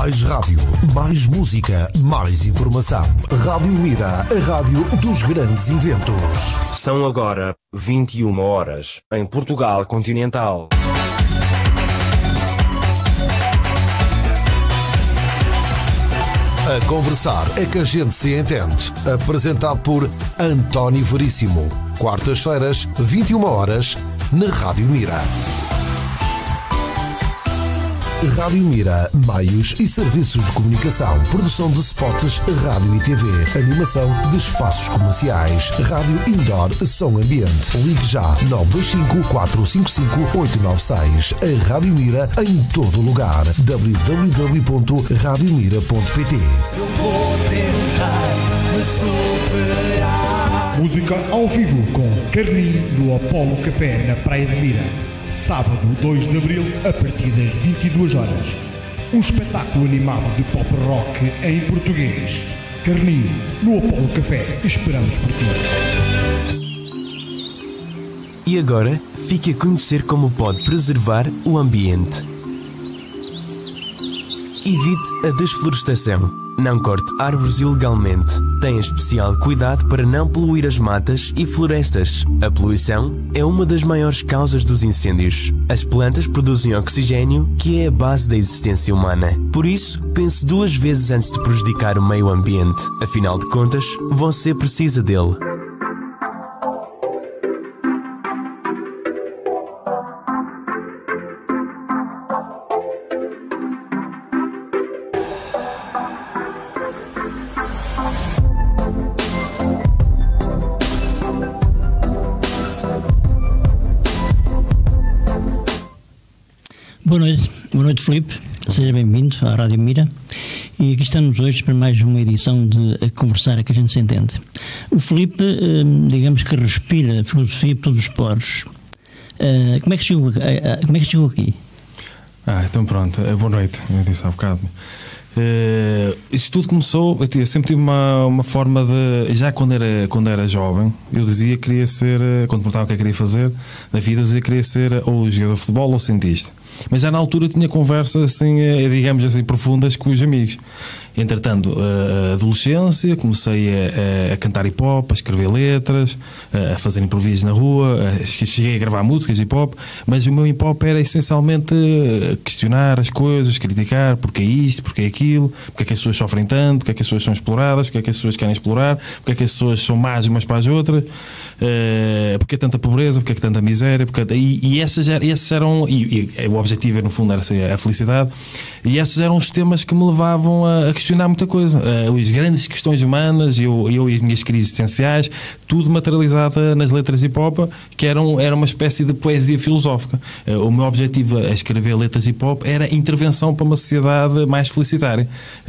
Mais rádio, mais música, mais informação. Rádio Mira, a rádio dos grandes eventos. São agora 21 horas em Portugal continental. A conversar é que a gente se entende. Apresentado por António Veríssimo. Quartas-feiras, 21 horas, na Rádio Mira. Rádio Mira, meios e serviços de comunicação, produção de spots, rádio e TV, animação de espaços comerciais, rádio indoor, som ambiente. Ligue já 925-455-896. A Rádio Mira em todo lugar. www.radiomira.pt. Eu vou tentar me superar. Música ao vivo com Carlinho no Apollo Café na Praia de Mira. Sábado 2 de Abril, a partir das 22 horas. Um espetáculo animado de pop rock em português. Carlinho, no Apollo Café. Esperamos por ti. E agora, fique a conhecer como pode preservar o ambiente. Evite a desflorestação. Não corte árvores ilegalmente. Tenha especial cuidado para não poluir as matas e florestas. A poluição é uma das maiores causas dos incêndios. As plantas produzem oxigênio, que é a base da existência humana. Por isso, pense duas vezes antes de prejudicar o meio ambiente. Afinal de contas, você precisa dele. Boa noite, Filipe. Seja bem-vindo à Rádio Mira. E aqui estamos hoje para mais uma edição de A Conversar é que a gente se entende. O Filipe, digamos que respira a filosofia por todos os poros. Como é que chegou aqui? Então pronto. Boa noite. Eu disse há bocado. Isto tudo começou. Eu sempre tive uma forma de. Já quando era jovem, eu dizia que queria ser. Quando perguntavam o que queria fazer na vida, eu dizia que queria ser ou jogador de futebol ou cientista. Mas já na altura tinha conversas assim, digamos assim, profundas com os amigos. Entretanto, a adolescência, comecei a cantar hip hop, a escrever letras, a fazer improvisos na rua, cheguei a gravar músicas hip hop, mas o meu hip hop era essencialmente questionar as coisas, criticar porque é isto, porque é aquilo, porque é que as pessoas sofrem tanto, porque é que as pessoas são exploradas, porque é que as pessoas querem explorar, porque é que as pessoas são más umas para as outras, porque é tanta pobreza, porque é que tanta miséria, esses eram, e o objetivo no fundo era a felicidade, e esses eram os temas que me levavam a questionar muita coisa, as grandes questões humanas, eu e as minhas crises existenciais, tudo materializado nas letras hip hop, que era uma espécie de poesia filosófica. O meu objetivo a escrever letras hip hop era intervenção para uma sociedade mais felicitária.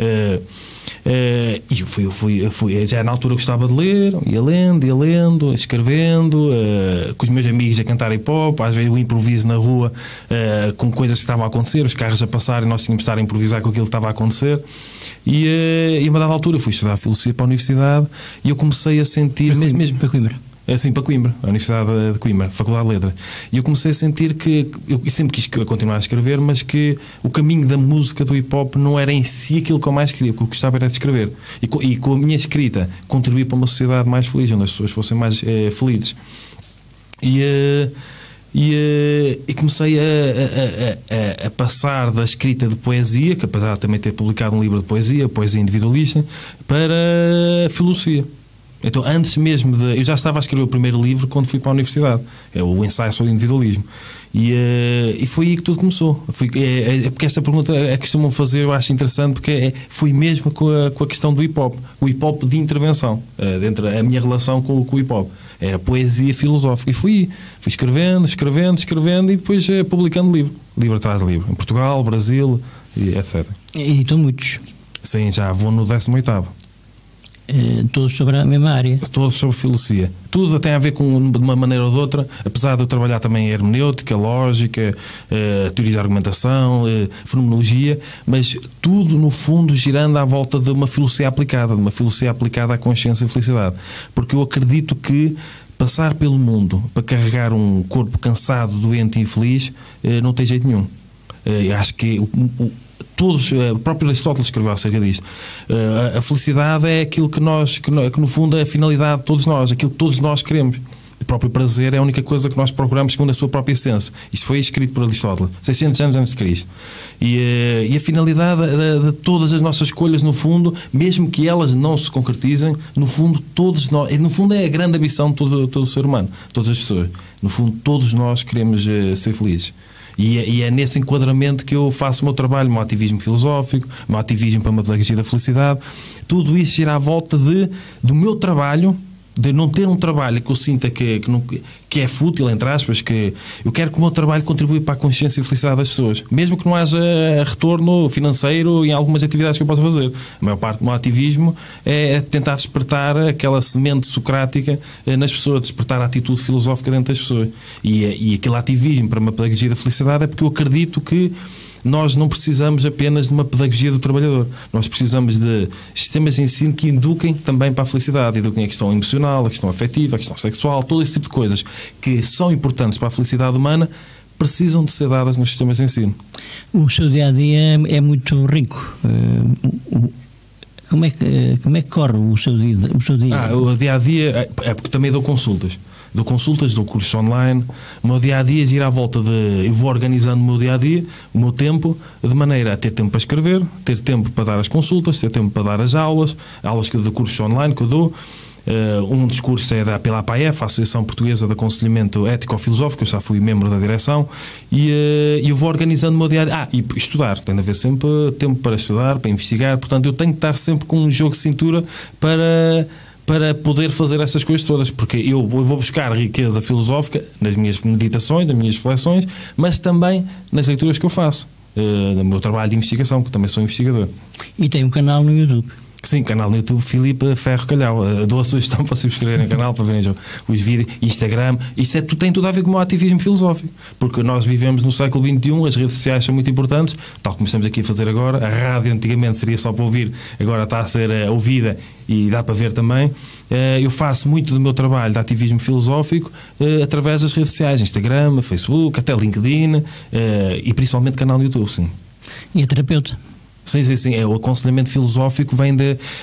E eu fui, já na altura gostava de ler, ia lendo, escrevendo, com os meus amigos a cantar hip hop, às vezes eu improviso na rua com coisas que estavam a acontecer, os carros a passar e nós tínhamos de estar a improvisar com aquilo que estava a acontecer. E a uma dada altura fui estudar filosofia para a universidade e eu comecei a sentir mesmo para Coimbra. Sim, para Coimbra, a Universidade de Coimbra, Faculdade de Letras. E eu comecei a sentir que eu sempre quis continuar a escrever, mas que o caminho da música do hip hop não era em si aquilo que eu mais queria, porque o que gostava era de escrever. E com a minha escrita contribuir para uma sociedade mais feliz, onde as pessoas fossem mais felizes. E comecei a passar da escrita de poesia, que apesar de também ter publicado um livro de poesia individualista, para a filosofia. Então, antes mesmo eu já estava a escrever o primeiro livro quando fui para a universidade, é o Ensaio sobre o Individualismo. E foi aí que tudo começou. Porque esta pergunta costumam fazer, eu acho interessante, porque foi mesmo com a questão do hip hop, o hip hop de intervenção, dentro da minha relação com o hip hop. Era poesia filosófica. E fui escrevendo e depois publicando livro atrás de livro, em Portugal, Brasil, etc. E estão muitos? Sim, já vou no 18º. Todos sobre a mesma área. Todos sobre filosofia. Tudo tem a ver de uma maneira ou de outra, apesar de eu trabalhar também em hermenêutica, lógica, teoria de argumentação, fenomenologia, mas tudo no fundo girando à volta de uma filosofia aplicada à consciência e felicidade. Porque eu acredito que passar pelo mundo para carregar um corpo cansado, doente e infeliz não tem jeito nenhum. Eu acho que todos, o próprio Aristóteles escreveu acerca disto. A felicidade é aquilo que no fundo é a finalidade de todos nós, aquilo que todos nós queremos. O próprio prazer é a única coisa que nós procuramos segundo a sua própria essência. Isto foi escrito por Aristóteles, 600 anos antes de Cristo. E a finalidade de todas as nossas escolhas, no fundo, mesmo que elas não se concretizem, no fundo, todos nós, no fundo é a grande ambição de todo o ser humano, todas as pessoas. No fundo, todos nós queremos ser felizes. E é nesse enquadramento que eu faço o meu trabalho, o meu ativismo filosófico, o meu ativismo para uma pedagogia da felicidade. Tudo isso gira à volta do meu trabalho, de não ter um trabalho que eu sinta que é fútil, entre aspas, que eu quero que o meu trabalho contribua para a consciência e felicidade das pessoas, mesmo que não haja retorno financeiro em algumas atividades que eu possa fazer. A maior parte do meu ativismo é tentar despertar aquela semente socrática nas pessoas, despertar a atitude filosófica dentro das pessoas. E aquele ativismo para uma pedagogia da felicidade é porque eu acredito que nós não precisamos apenas de uma pedagogia do trabalhador. Nós precisamos de sistemas de ensino que eduquem também para a felicidade. Eduquem a questão emocional, a questão afetiva, a questão sexual, todo esse tipo de coisas que são importantes para a felicidade humana, precisam de ser dadas nos sistemas de ensino. O seu dia-a-dia é muito rico. Como é que corre o seu dia? O dia-a-dia é porque também dou consultas. Dou consultas, dou cursos online. O meu dia-a-dia gira à volta eu vou organizando o meu dia-a-dia, o meu tempo, de maneira a ter tempo para escrever, ter tempo para dar as consultas, ter tempo para dar as aulas de cursos online que eu dou. Um dos cursos é pela APAEF, a Associação Portuguesa de Aconselhamento Ético-Filosófico, eu já fui membro da direção, e eu vou organizando o meu dia-a-dia. E estudar, tem de haver sempre tempo para estudar, para investigar, portanto eu tenho que estar sempre com um jogo de cintura para poder fazer essas coisas todas, porque eu vou buscar riqueza filosófica nas minhas meditações, nas minhas reflexões, mas também nas leituras que eu faço, no meu trabalho de investigação, que também sou investigador. E tem um canal no YouTube. Sim, canal no YouTube Filipe Ferro Calhau. Dou a sugestão para subscreverem o canal, para verem os vídeos, Instagram. Isso tem tudo a ver com o meu ativismo filosófico, porque nós vivemos no século XXI, as redes sociais são muito importantes, tal como estamos aqui a fazer agora. A rádio antigamente seria só para ouvir, agora está a ser ouvida e dá para ver também. Eu faço muito do meu trabalho de ativismo filosófico através das redes sociais, Instagram, Facebook, até LinkedIn e principalmente canal no YouTube, sim. E é terapeuta? Sim. O aconselhamento filosófico vem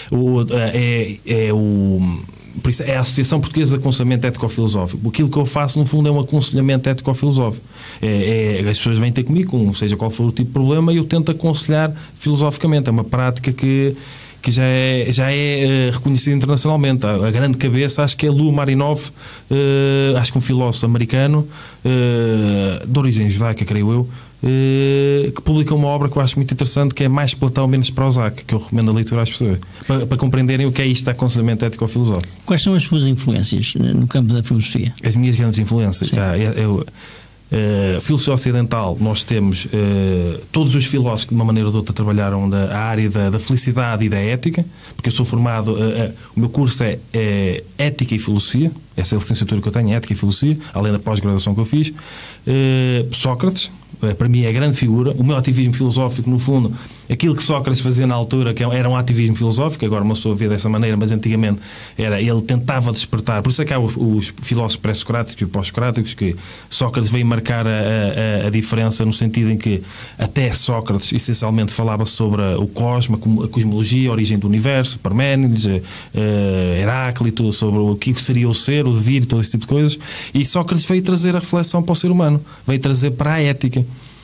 por isso é a Associação Portuguesa de Aconselhamento Ético-Filosófico. Aquilo que eu faço, no fundo, é um aconselhamento ético-filosófico. As pessoas vêm ter comigo, seja qual for o tipo de problema, e eu tento aconselhar filosoficamente. É uma prática que já é reconhecida internacionalmente. A grande cabeça, acho que é Lou Marinov, acho que um filósofo americano, de origem judaica, creio eu, que publica uma obra que eu acho muito interessante, que é Mais Platão, Menos Prozac, que eu recomendo a leitura às pessoas, para compreenderem o que é isto de aconselhamento ético-filosófico. Quais são as suas influências no campo da filosofia? As minhas grandes influências? Filosofia ocidental, nós temos todos os filósofos que de uma maneira ou de outra trabalharam a área da felicidade e da ética, porque eu sou formado, o meu curso é Ética e Filosofia, essa é a licenciatura que eu tenho, Ética e Filosofia, além da pós-graduação que eu fiz. Sócrates, para mim é a grande figura. O meu ativismo filosófico, no fundo, aquilo que Sócrates fazia na altura, que era um ativismo filosófico, agora uma pessoa vê dessa maneira, mas antigamente ele tentava despertar. Por isso é que há os filósofos pré-socráticos e pós-socráticos, que Sócrates veio marcar a diferença no sentido em que até Sócrates essencialmente falava sobre o cosmos, a cosmologia, a origem do universo, Parménides, Heráclito, sobre o que seria o ser, o devir, todo esse tipo de coisas. E Sócrates veio trazer a reflexão para o ser humano, veio trazer para a ética.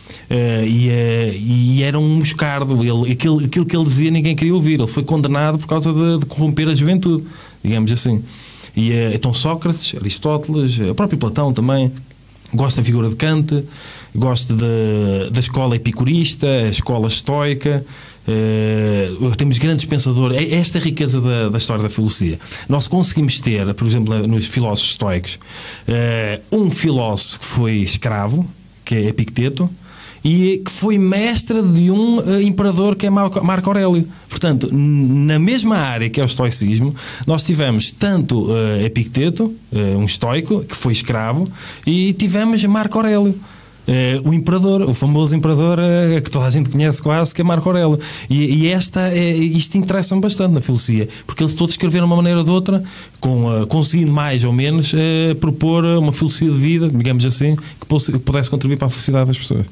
E era um moscardo. Aquilo que ele dizia ninguém queria ouvir. Ele foi condenado por causa de corromper a juventude, digamos assim. Então Sócrates, Aristóteles, o próprio Platão também. Gosto da figura de Kant, gosto da escola epicurista, a escola estoica. Temos grandes pensadores. É esta a riqueza da história da filosofia. Nós conseguimos ter, por exemplo, nos filósofos estoicos, um filósofo que foi escravo, que é Epicteto, e que foi mestre de um imperador que é Marco Aurélio. Portanto, na mesma área que é o estoicismo, nós tivemos tanto Epicteto, um estoico, que foi escravo, e tivemos Marco Aurélio, o imperador, o famoso imperador que toda a gente conhece quase, que é Marco Aurélio. E isto interessa-me bastante na filosofia, porque eles todos escreveram de uma maneira ou de outra, conseguindo mais ou menos propor uma filosofia de vida, digamos assim, que pudesse contribuir para a felicidade das pessoas.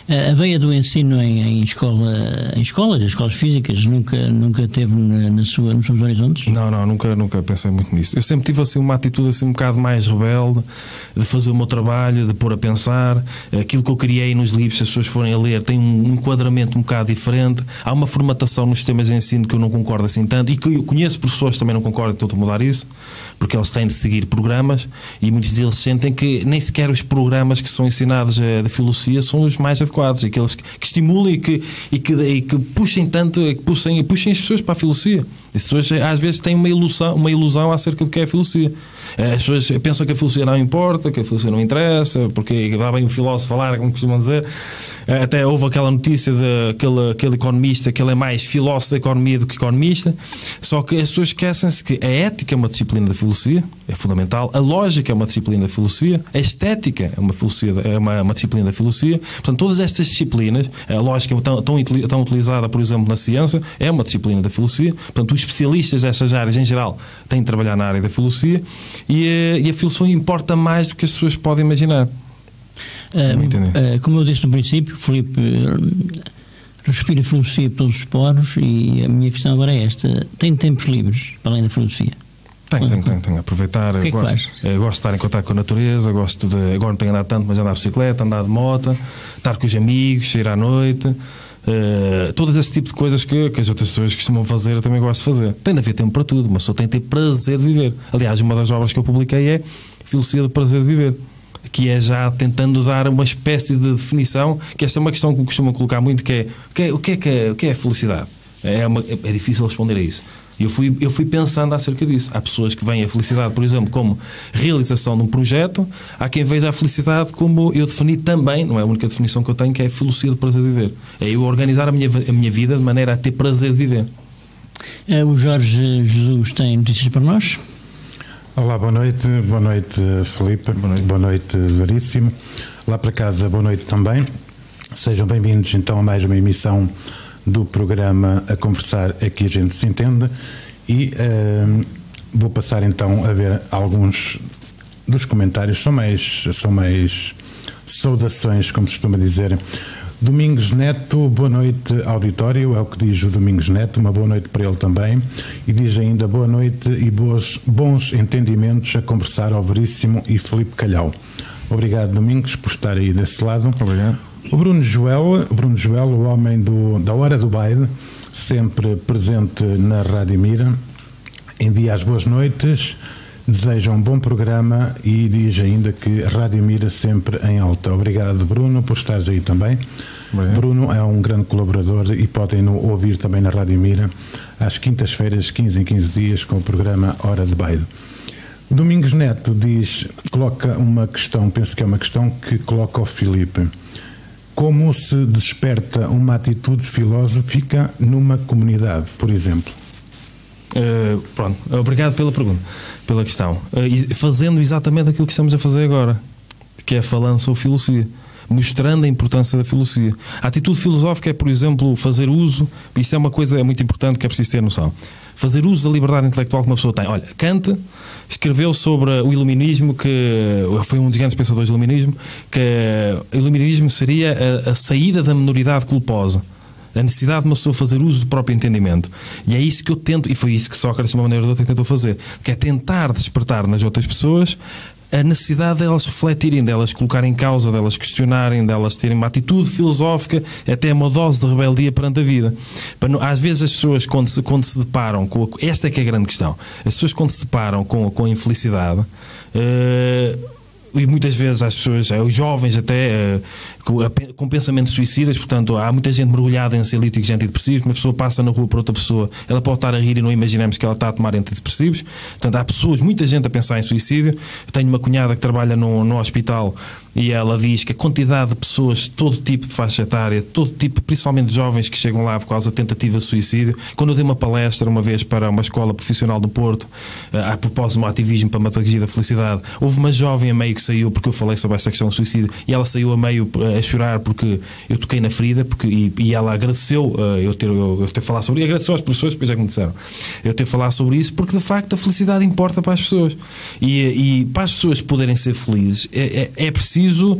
A veia do ensino em escolas físicas, nunca teve nos seus horizontes? Não, nunca pensei muito nisso. Eu sempre tive assim uma atitude assim um bocado mais rebelde, de fazer o meu trabalho, de pôr a pensar. Aquilo que eu criei nos livros, se as pessoas forem a ler, tem um enquadramento um bocado diferente. Há uma formatação nos sistemas de ensino que eu não concordo assim tanto, e que eu conheço professores que também não concordam, estou a mudar isso, porque eles têm de seguir programas, e muitos deles sentem que nem sequer os programas que são ensinados da filosofia são os mais adequados, aqueles que estimulam e que puxem tanto, que puxem as pessoas para a filosofia. As pessoas às vezes têm uma ilusão acerca do que é a filosofia. As pessoas pensam que a filosofia não importa, que a filosofia não interessa, porque dá bem o filósofo falar, como costumam dizer. Até houve aquela notícia daquele economista que ele é mais filósofo da economia do que economista. Só que as pessoas esquecem-se que a ética é uma disciplina da filosofia, é fundamental. A lógica é uma disciplina da filosofia. A estética é uma disciplina da filosofia. Portanto, todas estas disciplinas, a lógica tão utilizada, por exemplo, na ciência, é uma disciplina da filosofia. Portanto, os especialistas destas áreas, em geral, têm de trabalhar na área da filosofia, e a filosofia importa mais do que as pessoas podem imaginar. Como eu disse no princípio, Filipe respira filosofia pelos os poros, e a minha questão agora é esta: tem tempos livres para além da filosofia? Tenho. Aproveitar. O que é que faz? Gosto de estar em contato com a natureza, agora não tenho andado tanto, mas andar de bicicleta, andar de moto, estar com os amigos, sair à noite. Todos esse tipo de coisas que as outras pessoas costumam fazer, eu também gosto de fazer. Tem de haver tempo para tudo, mas só tem de ter prazer de viver. Aliás, uma das obras que eu publiquei é Filosofia do Prazer de Viver, que é já tentando dar uma espécie de definição, que esta é uma questão que me costumam colocar muito, que é o que é felicidade? É difícil responder a isso. Eu fui pensando acerca disso. Há pessoas que veem a felicidade, por exemplo, como realização de um projeto. Há quem veja a felicidade como eu defini também, não é a única definição que eu tenho, que é a filosofia do prazer de viver. É eu organizar a minha vida de maneira a ter prazer de viver. O Jorge Jesus tem notícias para nós? Olá, boa noite Filipe, boa noite Veríssimo. Lá para casa, boa noite também. Sejam bem-vindos então a mais uma emissão do programa A Conversar Aqui a Gente Se Entende, e vou passar então a ver alguns dos comentários. São mais saudações, como se costuma dizer. Domingos Neto, boa noite auditório, é o que diz o Domingos Neto, uma boa noite para ele também, e diz ainda boa noite e bons entendimentos a conversar ao Veríssimo e Filipe Calhau. Obrigado, Domingos, por estar aí desse lado. Obrigado. O Bruno Joel, o homem da Hora do Baile, sempre presente na Rádio Mira, envia as boas noites, deseja um bom programa e diz ainda que a Rádio Mira sempre em alta. Obrigado, Bruno, por estares aí também. Obrigado. Bruno é um grande colaborador e podem-no ouvir também na Rádio Mira às quintas-feiras, 15 em 15 dias, com o programa Hora de Baile. Domingos Neto coloca uma questão, penso que é uma questão que coloca ao Filipe. Como se desperta uma atitude filosófica numa comunidade, por exemplo? Pronto, obrigado pela pergunta, pela questão. Fazendo exatamente aquilo que estamos a fazer agora, que é falando sobre filosofia, mostrando a importância da filosofia. A atitude filosófica é, por exemplo, fazer uso, isso é uma coisa muito importante que é preciso ter noção. Fazer uso da liberdade intelectual que uma pessoa tem. Olha, Kant escreveu sobre o iluminismo, que foi um dos grandes pensadores do iluminismo, que o iluminismo seria a saída da minoridade culposa, a necessidade de uma pessoa fazer uso do próprio entendimento. E é isso que eu tento, e foi isso que Sócrates, de uma maneira ou de outra, tentou fazer, que é tentar despertar nas outras pessoas a necessidade delas refletirem, delas colocarem em causa, delas questionarem, delas terem uma atitude filosófica, até uma dose de rebeldia perante a vida. Às vezes as pessoas, quando se deparam com esta é que é a grande questão, as pessoas quando se deparam com a infelicidade, e muitas vezes as pessoas, os jovens até, com pensamentos suicidas, portanto há muita gente mergulhada em ansiolíticos e antidepressivos. Uma pessoa passa na rua por outra pessoa, ela pode estar a rir e não imaginamos que ela está a tomar antidepressivos. Portanto há pessoas, muita gente a pensar em suicídio. Eu tenho uma cunhada que trabalha no hospital e ela diz que a quantidade de pessoas de todo tipo de faixa etária, todo tipo, principalmente jovens, que chegam lá por causa de tentativa de suicídio. Quando eu dei uma palestra uma vez para uma escola profissional do Porto, a propósito do ativismo para a metodologia da felicidade, houve uma jovem a meio que saiu porque eu falei sobre essa questão do suicídio, e ela saiu a meio a chorar porque eu toquei na ferida, e ela agradeceu eu ter falado sobre isso, agradeceu às professores, depois é que me disseram eu ter falado sobre isso, porque de facto a felicidade importa para as pessoas, e para as pessoas poderem ser felizes é preciso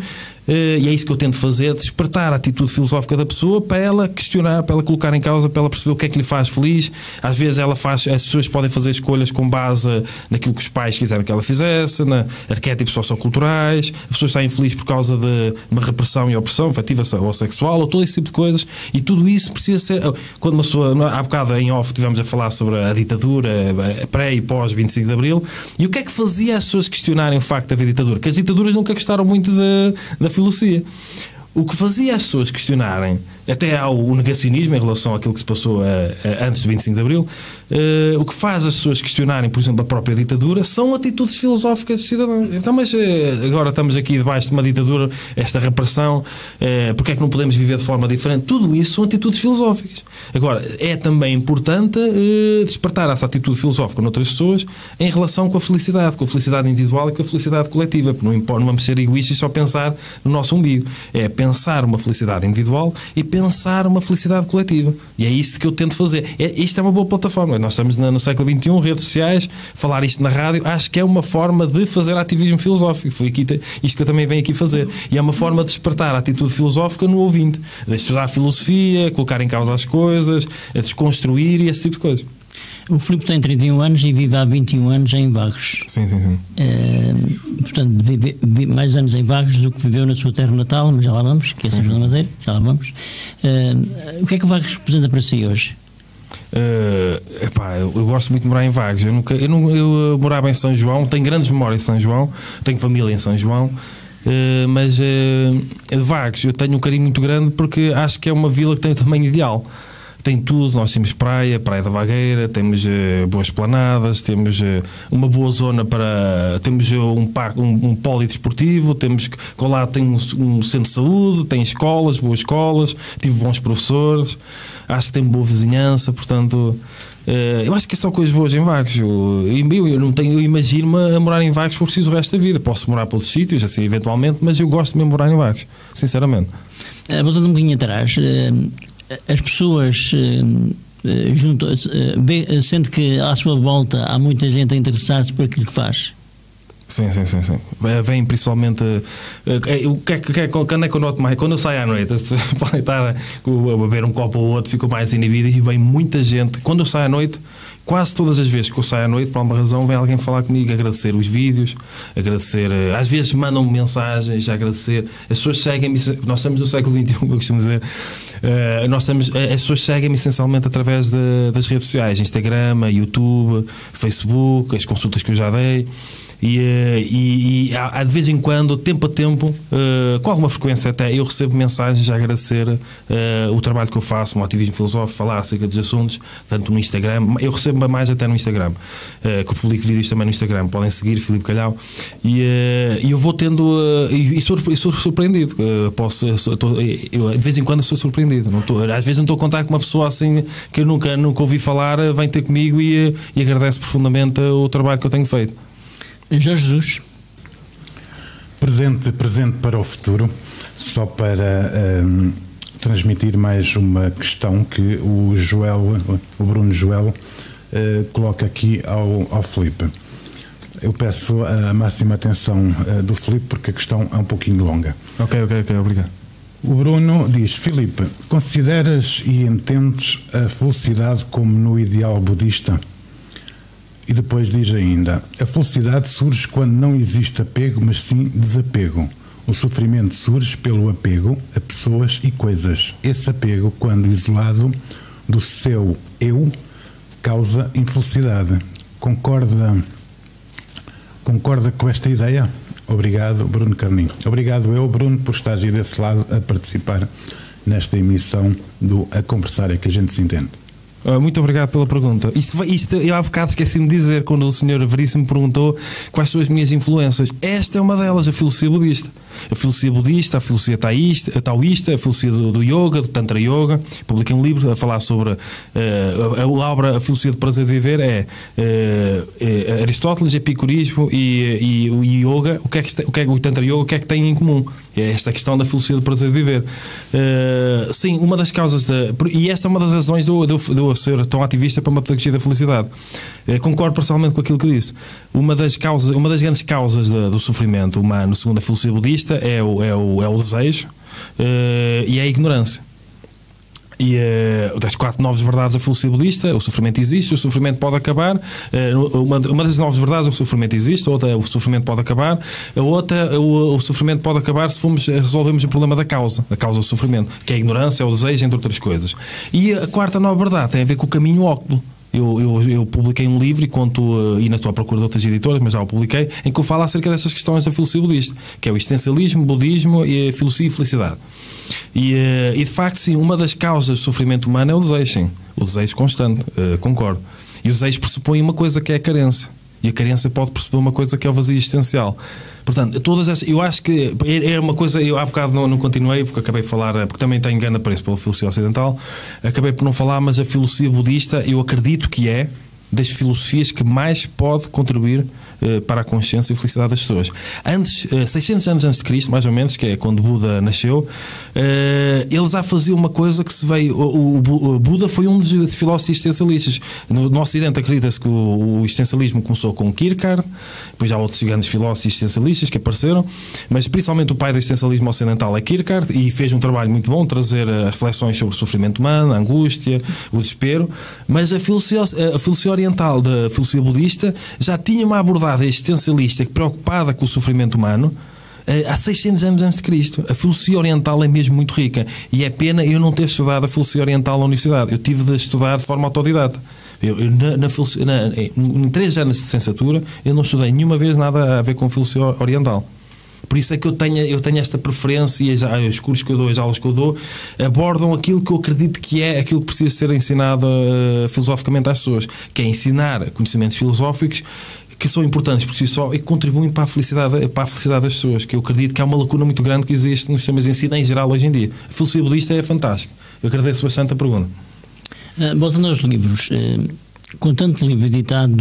e é isso que eu tento fazer, despertar a atitude filosófica da pessoa para ela questionar, para ela colocar em causa, para ela perceber o que é que lhe faz feliz. Às vezes as pessoas podem fazer escolhas com base naquilo que os pais quiseram que ela fizesse, na arquétipos socioculturais, as pessoas saem felizes por causa de uma repressão e opressão afetiva ou sexual, ou todo esse tipo de coisas, e tudo isso precisa ser, quando uma pessoa, há bocado em off tivemos a falar sobre a ditadura pré e pós 25 de Abril, e o que é que fazia as pessoas questionarem o facto de haver ditadura? Que as ditaduras nunca gostaram muito da filosofia. O que fazia as pessoas questionarem, até há o negacionismo em relação àquilo que se passou antes de 25 de Abril, o que faz as pessoas questionarem, por exemplo, a própria ditadura, são atitudes filosóficas dos cidadãos. Então, mas agora estamos aqui debaixo de uma ditadura, esta repressão, porque é que não podemos viver de forma diferente? Tudo isso são atitudes filosóficas. Agora, é também importante despertar essa atitude filosófica noutras pessoas em relação com a felicidade individual e com a felicidade coletiva, porque não vamos ser egoístas e só pensar no nosso umbigo. É pensar uma felicidade individual e pensar uma felicidade coletiva. E é isso que eu tento fazer. Isto é uma boa plataforma. Nós estamos no século XXI, redes sociais, falar isto na rádio, acho que é uma forma de fazer ativismo filosófico. Foi isto que eu também venho aqui fazer. E é uma forma de despertar a atitude filosófica no ouvinte. De estudar a filosofia, colocar em causa as coisas, a desconstruir e esse tipo de coisas. O Filipe tem 31 anos e vive há 21 anos em Vagos. Sim. Portanto, vive mais anos em Vagos do que viveu na sua terra natal, mas já lá vamos, que é São João da Madeira, já lá vamos. O que é que Vagos representa para si hoje? Eu gosto muito de morar em Vagos. Eu morava em São João, tenho grandes memórias em São João, tenho família em São João. Mas Vagos eu tenho um carinho muito grande porque acho que é uma vila que tem o tamanho ideal. Tem tudo, nós temos praia da Vagueira, temos boas planadas, temos uma boa zona temos um parque, um polidesportivo, temos lá tem um centro de saúde, tem escolas, boas escolas, tive bons professores, acho que tem boa vizinhança, portanto eu acho que são coisas boas em Vagos. Eu imagino-me a morar em Vagos por preciso o resto da vida. Posso morar para outros sítios, assim, eventualmente, mas eu gosto mesmo de morar em Vagos, sinceramente. Voltando um bocadinho atrás, as pessoas sente que à sua volta há muita gente a interessar-se por aquilo que faz. Sim. Vem principalmente. Quando é que eu noto mais? Quando eu saio à noite, podem estar a beber um copo ou outro, fico mais inibido e vem muita gente. Quando eu saio à noite, quase todas as vezes que eu saio à noite, por alguma razão, vem alguém falar comigo, agradecer os vídeos, agradecer. Às vezes mandam-me mensagens, agradecer. As pessoas seguem-me. Nós estamos no século XXI, eu costumo dizer. As pessoas seguem-me essencialmente através das redes sociais: Instagram, YouTube, Facebook, as consultas que eu já dei. E há de vez em quando, tempo a tempo, com alguma frequência até, eu recebo mensagens a agradecer o trabalho que eu faço, um ativismo filosófico, falar acerca dos assuntos, tanto no Instagram. Eu recebo mais até no Instagram, que eu publico vídeos também no Instagram. Podem seguir Filipe Calhau. E eu vou tendo e sou surpreendido. De vez em quando sou surpreendido. Às vezes não estou a contar com uma pessoa assim que eu nunca ouvi falar, vem ter comigo e agradece profundamente o trabalho que eu tenho feito. Jorge Jesus. Presente para o futuro, só para transmitir mais uma questão que o Bruno Joel coloca aqui ao Filipe. Eu peço a máxima atenção do Filipe porque a questão é um pouquinho longa. Ok, obrigado. O Bruno diz: Filipe, consideras e entendes a felicidade como no ideal budista? E depois diz ainda: a felicidade surge quando não existe apego, mas sim desapego. O sofrimento surge pelo apego a pessoas e coisas. Esse apego, quando isolado do seu eu, causa infelicidade. Concorda com esta ideia? Obrigado, Bruno Carninho. Obrigado Bruno, por estares aí desse lado a participar nesta emissão do A Conversar é que a gente se entende. Muito obrigado pela pergunta. Isto eu há bocado esqueci-me de dizer quando o Sr. Veríssimo perguntou quais são as minhas influências. Esta é uma delas, a filosofia budista. A filosofia budista, a filosofia taoísta, a filosofia do yoga, do Tantra Yoga. Publiquei um livro a falar sobre a obra A Filosofia do Prazer de Viver. Aristóteles, Epicurismo e o Yoga. O que é o Tantra Yoga? O que é que têm em comum? É esta questão da filosofia do prazer de viver. Sim, uma das causas e essa é uma das razões de eu ser tão ativista para uma pedagogia da felicidade. Concordo parcialmente com aquilo que disse. Uma das grandes causas do sofrimento humano, segundo a filosofia budista, filosofia-budista é o desejo e é a ignorância. E das 4 novas verdades da filosofia budista, o sofrimento existe, o sofrimento pode acabar. Uma das novas verdades é o sofrimento existe, a outra é o sofrimento pode acabar, a outra o sofrimento pode acabar se resolvemos o problema da causa do sofrimento, que é a ignorância, é o desejo, entre outras coisas. E a 4ª nova verdade tem a ver com o caminho óculo. Eu publiquei um livro e ainda estou à procura de outras editoras, mas já o publiquei, em que eu falo acerca dessas questões da filosofia budista, que é o existencialismo, o budismo e a filosofia e felicidade. E de facto, sim, uma das causas do sofrimento humano é o desejo, sim. O desejo constante, concordo. E o desejo pressupõe uma coisa que é a carência. E a carência pode pressupor uma coisa que é o vazio existencial. Portanto, todas essas, eu acho que é uma coisa, eu há bocado não continuei, porque acabei de falar, porque também tenho grande apreço pela filosofia ocidental, acabei por não falar, mas a filosofia budista, eu acredito que é das filosofias que mais pode contribuir para a consciência e a felicidade das pessoas. Antes, 600 anos antes de Cristo, mais ou menos, que é quando Buda nasceu, ele já fazia uma coisa que se veio. O Buda foi um dos filósofos existencialistas. No Ocidente acredita-se que o existencialismo começou com Kierkegaard, depois há outros grandes filósofos existencialistas que apareceram, mas principalmente o pai do existencialismo ocidental é Kierkegaard, e fez um trabalho muito bom, trazer reflexões sobre o sofrimento humano, a angústia, o desespero. Mas a filosofia oriental da filosofia budista já tinha uma abordagem existencialista preocupada com o sofrimento humano há 600 anos antes de Cristo. A filosofia oriental é mesmo muito rica, e é pena eu não ter estudado a filosofia oriental na universidade. Eu tive de estudar de forma autodidata. Em 3 anos de licenciatura eu não estudei nenhuma vez nada a ver com filosofia oriental. Por isso é que eu tenho esta preferência, e os cursos que eu dou, as aulas que eu dou, abordam aquilo que eu acredito que é aquilo que precisa ser ensinado filosoficamente às pessoas, que é ensinar conhecimentos filosóficos que são importantes por si só e que contribuem para a felicidade das pessoas, que eu acredito que há uma lacuna muito grande que existe nos sistemas de ensino em geral hoje em dia. A filosofia budista é fantástica. Eu agradeço bastante a pergunta. Voltando aos livros, com tanto livro editado,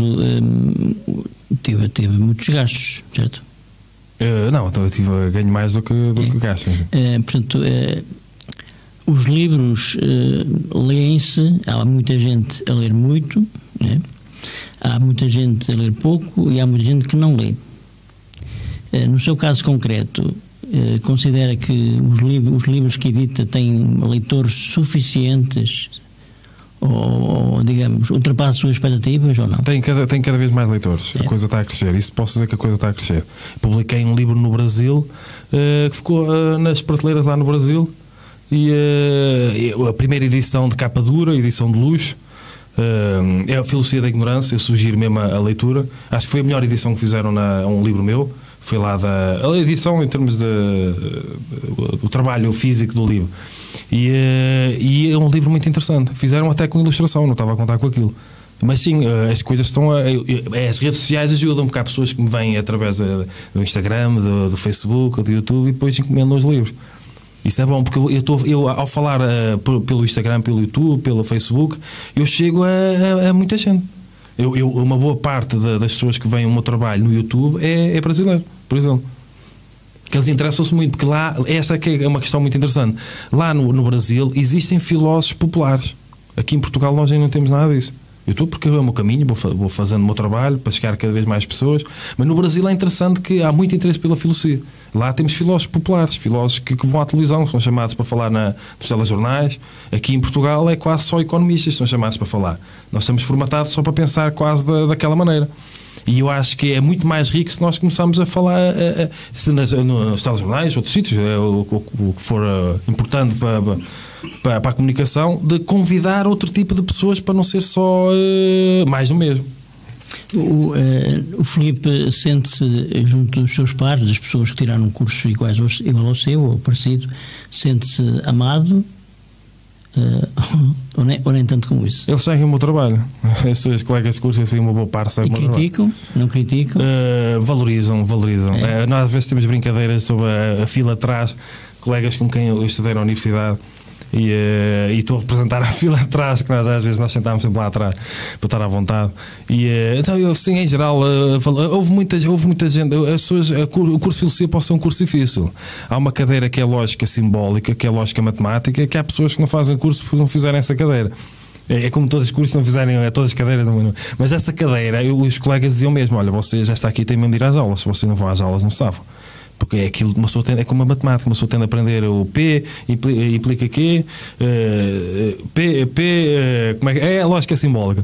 teve muitos gastos, certo? Não, então eu ganho mais do que gasto. Portanto, os livros leem-se, há muita gente a ler muito, né? Há muita gente a ler pouco e há muita gente que não lê. No seu caso concreto, considera que os livros que edita têm leitores suficientes ou digamos, ultrapassa as suas expectativas ou não? Tem cada vez mais leitores. A coisa está a crescer. Isso posso dizer que a coisa está a crescer. Publiquei um livro no Brasil que ficou nas prateleiras lá no Brasil, e a primeira edição de capa dura, edição de luxo, é a Filosofia da Ignorância. Eu sugiro mesmo a leitura. Acho que foi a melhor edição que fizeram a um livro meu. Foi lá a edição em termos do trabalho físico do livro. E é um livro muito interessante. Fizeram até com ilustração, não estava a contar com aquilo. Mas sim, as coisas estão. As redes sociais ajudam, porque há pessoas que me vêm através do Instagram, do Facebook, do YouTube, e depois encomendam os livros. Isso é bom, porque eu ao falar pelo Instagram, pelo YouTube, pelo Facebook, eu chego a muita gente. Uma boa parte das pessoas que veem o meu trabalho no YouTube é brasileiro, por exemplo. Que eles interessam-se muito, porque lá, essa que é uma questão muito interessante. Lá no Brasil existem filósofos populares. Aqui em Portugal nós ainda não temos nada disso. Eu estou porque é o meu caminho, vou fazendo o meu trabalho para chegar a cada vez mais pessoas. Mas no Brasil é interessante que há muito interesse pela filosofia. Lá temos filósofos populares, filósofos que vão à televisão, são chamados para falar nos telejornais. Aqui em Portugal é quase só economistas que são chamados para falar. Nós estamos formatados só para pensar quase daquela maneira. E eu acho que é muito mais rico se nós começarmos a falar nos telejornais, outros sítios, o que for importante para a comunicação, de convidar outro tipo de pessoas para não ser só mais do mesmo. O Filipe sente-se junto dos seus pares, das pessoas que tiraram um curso igual ao seu ou parecido, sente-se amado ou nem tanto como isso? Eles seguem o meu trabalho. As suas colegas de curso seguem uma boa parte. E criticam? Não criticam? Valorizam. Nós às vezes temos brincadeiras sobre a fila atrás, colegas com quem eu estudei na universidade. E estou a representar a fila atrás, que às vezes nós sentámos sempre lá atrás para estar à vontade. Então, eu, assim, em geral, houve muita gente. O curso de filosofia pode ser um curso difícil. Há uma cadeira que é lógica simbólica, que é lógica matemática, que há pessoas que não fazem curso porque não fizerem essa cadeira. É como todos os cursos não fizerem todas as cadeiras. Mas essa cadeira, os colegas diziam mesmo: olha, você já está aqui, tem mesmo de ir às aulas. Se você não for às aulas, não sabe. Porque é aquilo que uma pessoa tem, é como a matemática, uma pessoa tende a aprender o P, implica Q, como é lógica simbólica.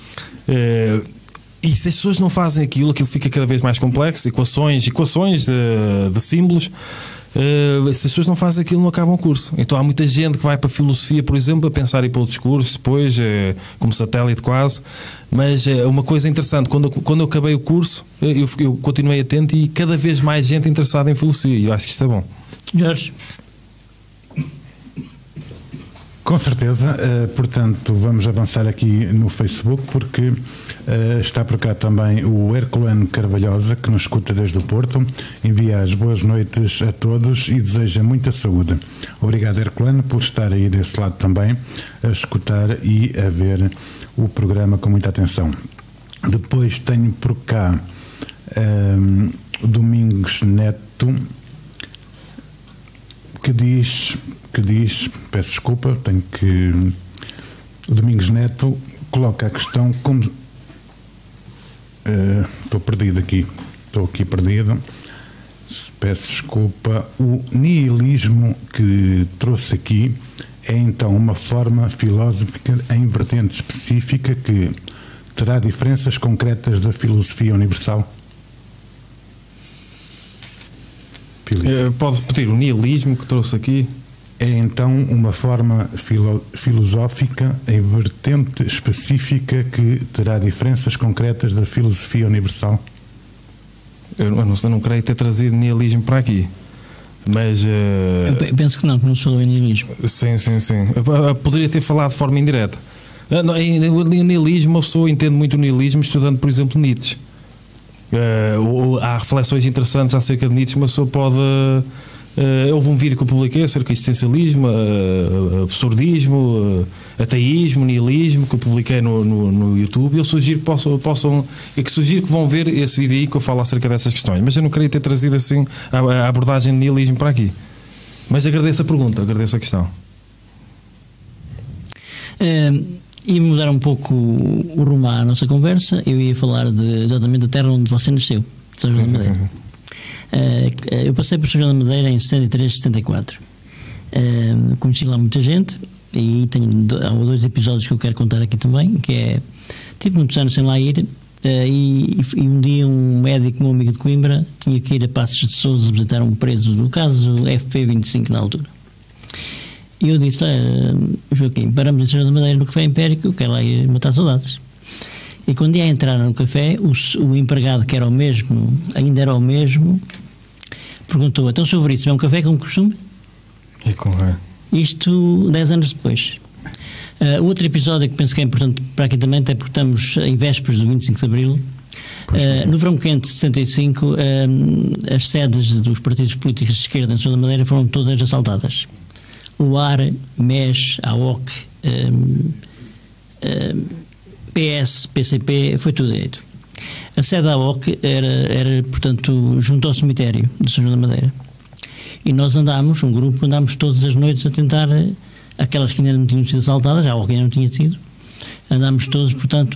E se as pessoas não fazem aquilo fica cada vez mais complexo, equações de símbolos. Se as pessoas não fazem aquilo, não acabam o curso. Então há muita gente que vai para a filosofia, por exemplo, a pensar em ir para outros cursos depois, como satélite quase. Mas uma coisa interessante, quando eu acabei o curso, eu continuei atento e cada vez mais gente interessada em filosofia, e eu acho que isto é bom. Jorge? Com certeza, portanto vamos avançar aqui no Facebook, porque está por cá também o Herculano Carvalhosa, que nos escuta desde o Porto, envia as boas noites a todos e deseja muita saúde. Obrigado, Herculano, por estar aí desse lado também, a escutar e a ver o programa com muita atenção. Depois tenho por cá Domingos Neto, que diz, peço desculpa, o Domingos Neto coloca a questão como estou aqui perdido, peço desculpa. O nihilismo que trouxe aqui é então uma forma filosófica em vertente específica que terá diferenças concretas da filosofia universal? Pode repetir, o nihilismo que trouxe aqui? É então uma forma filosófica em vertente específica que terá diferenças concretas da filosofia universal? Eu não creio ter trazido nihilismo para aqui, mas... Eu penso que não sou do nihilismo. Sim. Eu poderia ter falado de forma indireta. O nihilismo, a pessoa entende muito o nihilismo estudando, por exemplo, Nietzsche. Há reflexões interessantes acerca de Nietzsche, uma pessoa pode... houve um vídeo que eu publiquei acerca de existencialismo, absurdismo, ateísmo, nihilismo, que eu publiquei no YouTube. Eu sugiro que vão ver esse vídeo aí, que eu falo acerca dessas questões, mas eu não queria ter trazido assim a abordagem de nihilismo para aqui. Mas agradeço a pergunta, agradeço a questão. Ia mudar um pouco o rumo à nossa conversa. Eu ia falar exatamente da terra onde você nasceu, de São João da Madeira. Eu passei por São João da Madeira em 73, 74. Conheci lá muita gente e há 2 episódios que eu quero contar aqui também, que é, tive muitos anos sem lá ir, e um dia um médico, um amigo de Coimbra, tinha que ir a Passos de Sousa visitar um preso do caso FP25 na altura. E eu disse: Joaquim, paramos em São João da Madeira no Café Impérico, eu quero lá ir matar saudades. E quando ia entrar no café, o empregado, que era o mesmo, ainda era o mesmo, perguntou: então, Sr. Veríssimo, é um café como costume? E com Isto 10 anos depois. Outro episódio que penso que é importante para aqui também, até porque estamos em vésperas do 25 de Abril. No verão quente de 65, as sedes dos partidos políticos de esquerda em São João da Madeira foram todas assaltadas. O AR, MES, AOC, PS, PCP, foi tudo dentro. A sede da AOC era, portanto, junto ao cemitério de São João da Madeira. E nós andámos todas as noites a tentar, aquelas que ainda não tinham sido assaltadas, a AOC ainda não tinha sido, andámos todos, portanto,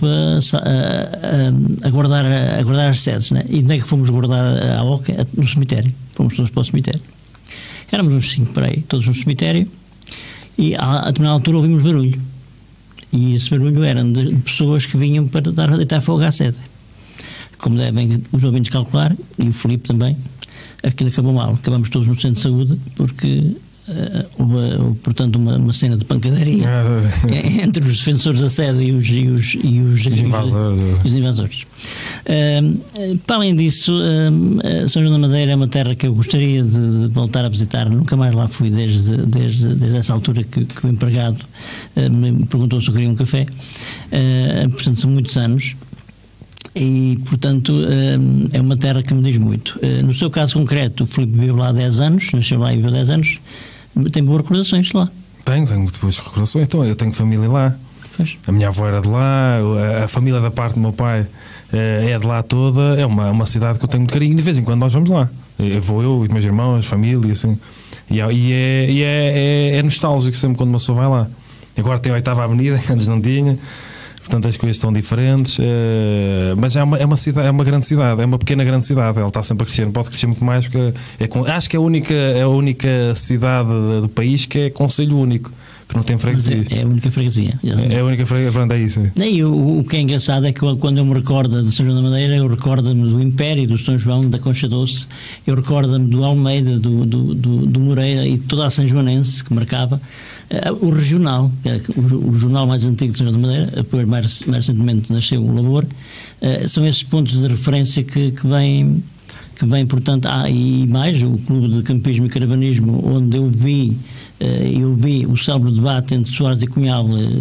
a guardar as sedes, né? E onde é que fomos guardar a AOC? No cemitério. Fomos todos para o cemitério. Éramos uns 5 por aí, todos no cemitério, e a determinada altura ouvimos barulho. E esse barulho eram de pessoas que vinham para deitar fogo à sede. Como devem os ouvintes calcular, e o Filipe também, aquilo acabou mal. Acabamos todos no centro de saúde, porque houve, portanto, uma cena de pancadaria entre os defensores da sede e os invasores. Para além disso, São João da Madeira é uma terra que eu gostaria de voltar a visitar. Nunca mais lá fui desde essa altura que o empregado me perguntou se eu queria um café. Portanto, são muitos anos. E, portanto, é uma terra que me diz muito. No seu caso concreto, o Filipe viveu lá há 10 anos, nasceu lá e viveu 10 anos. Tem boas recordações de lá? Tenho muito boas recordações. Então, eu tenho família lá. Pois. A minha avó era de lá, a família da parte do meu pai é de lá toda. É uma cidade que eu tenho muito carinho. De vez em quando nós vamos lá. Eu e meus irmãos, família, assim. E é nostálgico sempre quando uma pessoa vai lá. Agora tem a 8ª Avenida, antes não tinha. Portanto, as coisas estão diferentes, mas é uma cidade, é uma grande cidade, é uma pequena grande cidade. Ela está sempre a crescer, não pode crescer muito mais, porque acho que é a única cidade do país que é concelho único, que não tem freguesia. É a única freguesia. É a única freguesia, pronto, é isso. E o que é engraçado é que quando eu me recordo de São João da Madeira, eu recordo-me do Império, do São João, da Concha Doce, eu recordo-me do Almeida, do Moreira e de toda a São Joanense que marcava. O regional, que é o jornal mais antigo de São João da Madeira, depois mais recentemente nasceu o Labor, são esses pontos de referência que vêm, portanto, e mais o Clube de Campismo e Caravanismo, onde eu vi o célebre debate entre Soares e Cunhal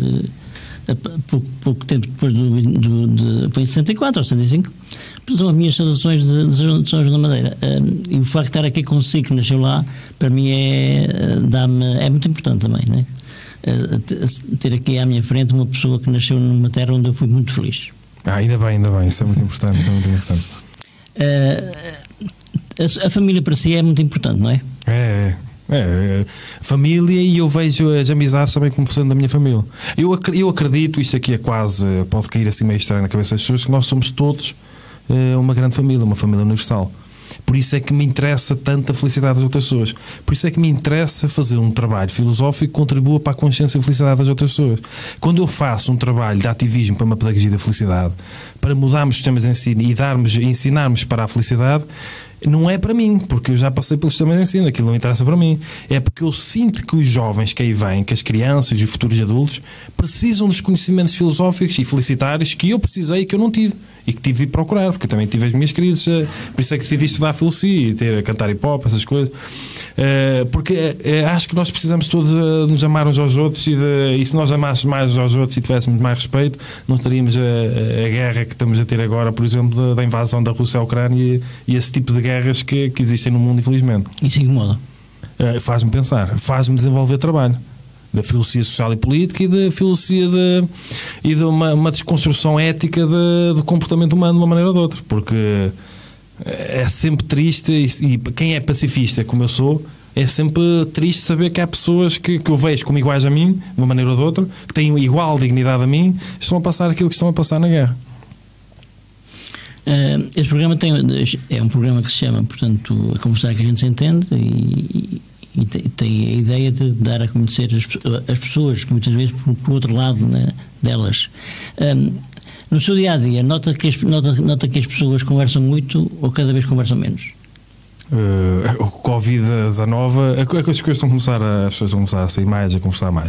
pouco tempo depois foi em 64 ou 65. São as minhas saudações de São João da Madeira, e o facto de estar aqui consigo, que nasceu lá, para mim é muito importante também, não é? Ter aqui à minha frente uma pessoa que nasceu numa terra onde eu fui muito feliz. Ainda bem, isso é muito importante. A família para si é muito importante, não é? Família, e eu vejo as amizades também como sendo da minha família. Eu acredito, isto aqui pode cair assim meio estranho na cabeça das pessoas, que nós somos todos uma grande família, uma família universal. Por isso é que me interessa tanto a felicidade das outras pessoas. Por isso é que me interessa fazer um trabalho filosófico que contribua para a consciência e a felicidade das outras pessoas. Quando eu faço um trabalho de ativismo para uma pedagogia da felicidade, para mudarmos os sistemas de ensino e ensinarmos para a felicidade, não é para mim, porque eu já passei pelos sistemas de ensino, aquilo não interessa para mim. É porque eu sinto que os jovens que aí vêm, que as crianças e os futuros adultos, precisam dos conhecimentos filosóficos e felicitários que eu precisei e que eu não tive. E que tive de procurar, porque eu também tive as minhas crises, por isso é que decidi estudar filosofia e cantar hip hop, essas coisas, porque acho que nós precisamos todos nos amar uns aos outros, e se nós amássemos mais aos outros e tivéssemos mais respeito, não teríamos a guerra que estamos a ter agora, por exemplo, da invasão da Rússia à Ucrânia e esse tipo de guerras que existem no mundo, infelizmente. Isso incomoda? Faz-me pensar, faz-me desenvolver trabalho da filosofia social e política e da filosofia e de uma desconstrução ética do comportamento humano de uma maneira ou de outra, porque é sempre triste, e quem é pacifista como eu sou, é sempre triste saber que há pessoas que eu vejo como iguais a mim, de uma maneira ou de outra, que têm igual dignidade a mim, estão a passar aquilo que estão a passar na guerra. Este programa é um programa que se chama, portanto, A Conversar que a gente se entende, e tem a ideia de dar a conhecer as pessoas, que muitas vezes por outro lado, né, delas. No seu dia-a-dia, nota que as pessoas conversam muito ou cada vez conversam menos? O Covid-19, as pessoas vão começar a sair mais, a conversar mais.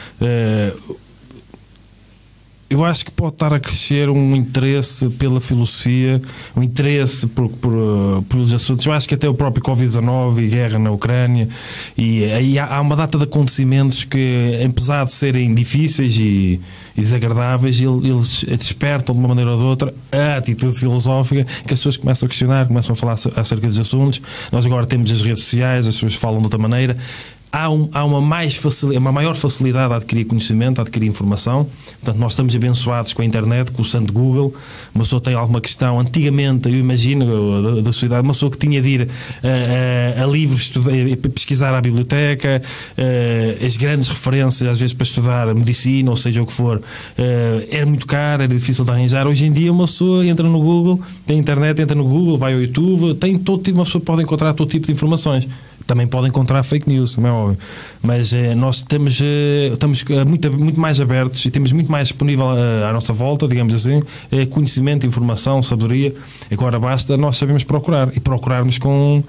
Eu acho que pode estar a crescer um interesse pela filosofia, um interesse pelos assuntos. Eu acho que até o próprio Covid-19 e guerra na Ucrânia, e aí há uma data de acontecimentos que, apesar de serem difíceis e desagradáveis, eles despertam de uma maneira ou de outra a atitude filosófica, que as pessoas começam a questionar, começam a falar acerca dos assuntos. Nós agora temos as redes sociais, as pessoas falam de outra maneira. Há uma maior facilidade a adquirir conhecimento, a adquirir informação. Portanto, nós estamos abençoados com a internet, com o santo Google. Uma pessoa tem alguma questão, antigamente, eu imagino, da sociedade, uma pessoa que tinha de ir a livros, pesquisar à biblioteca, as grandes referências, às vezes para estudar medicina, ou seja o que for, era muito caro, era difícil de arranjar. Hoje em dia uma pessoa entra no Google, tem internet, entra no Google, vai ao YouTube, tem todo tipo, uma pessoa pode encontrar todo tipo de informações. Também pode encontrar fake news, não é óbvio. Mas nós estamos muito mais abertos e temos muito mais disponível à nossa volta, digamos assim, conhecimento, informação, sabedoria. Agora basta nós sabermos procurar, e procurarmos com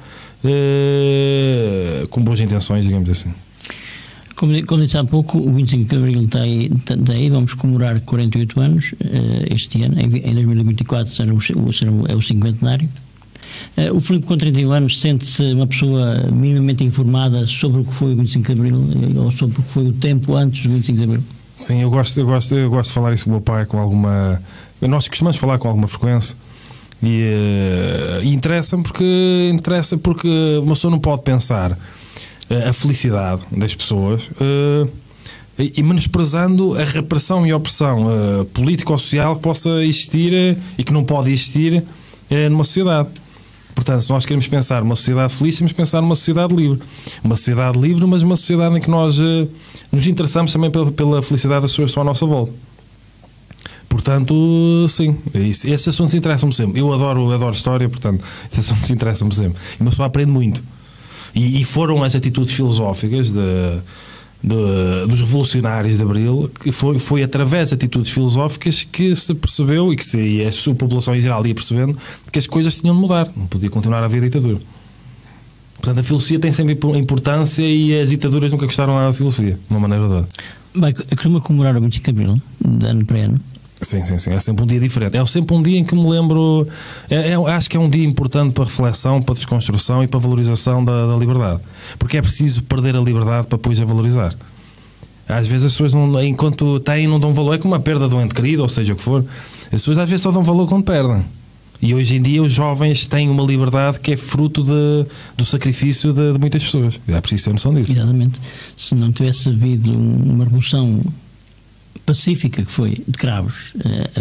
boas intenções, digamos assim. Como disse há pouco, o 25 de Abril está aí, vamos comemorar 48 anos este ano, em 2024 é o 50º. O Filipe, com 31 anos, sente-se uma pessoa minimamente informada sobre o que foi o 25 de Abril, ou sobre o que foi o tempo antes do 25 de Abril? Sim, eu gosto de falar isso com o meu pai com alguma... Nós costumamos falar com alguma frequência, e interessa-me porque uma pessoa não pode pensar a felicidade das pessoas e menosprezando a repressão e a opressão político-social que possa existir e que não pode existir numa sociedade. Portanto, se nós queremos pensar numa sociedade feliz, temos que pensar numa sociedade livre. Uma sociedade livre, mas uma sociedade em que nós nos interessamos também pela felicidade das pessoas que estão à nossa volta. Portanto, sim, esses assuntos interessam-me sempre. Eu adoro história, portanto, esses assuntos interessam-me sempre. E uma pessoa aprende muito. E foram as atitudes filosóficas dos revolucionários de Abril, que foi através de atitudes filosóficas que se percebeu, e a sua população em geral ia percebendo, que as coisas tinham de mudar, não podia continuar a haver ditadura. Portanto, a filosofia tem sempre importância e as ditaduras nunca gostaram nada da filosofia, de uma maneira ou de outra. Vai comemorar o 25 de Abril, de ano para ano. Sim. É sempre um dia diferente. É sempre um dia em que me lembro. Acho que é um dia importante para reflexão, para desconstrução e para valorização da liberdade. Porque é preciso perder a liberdade para depois a valorizar. Às vezes as pessoas, enquanto têm, não dão valor. É como uma perda de um ente querido, ou seja o que for. As pessoas às vezes só dão valor quando perdem. E hoje em dia os jovens têm uma liberdade que é fruto do sacrifício de muitas pessoas. É preciso ter noção disso. Exatamente. Se não tivesse havido uma revolução pacífica que foi de cravos a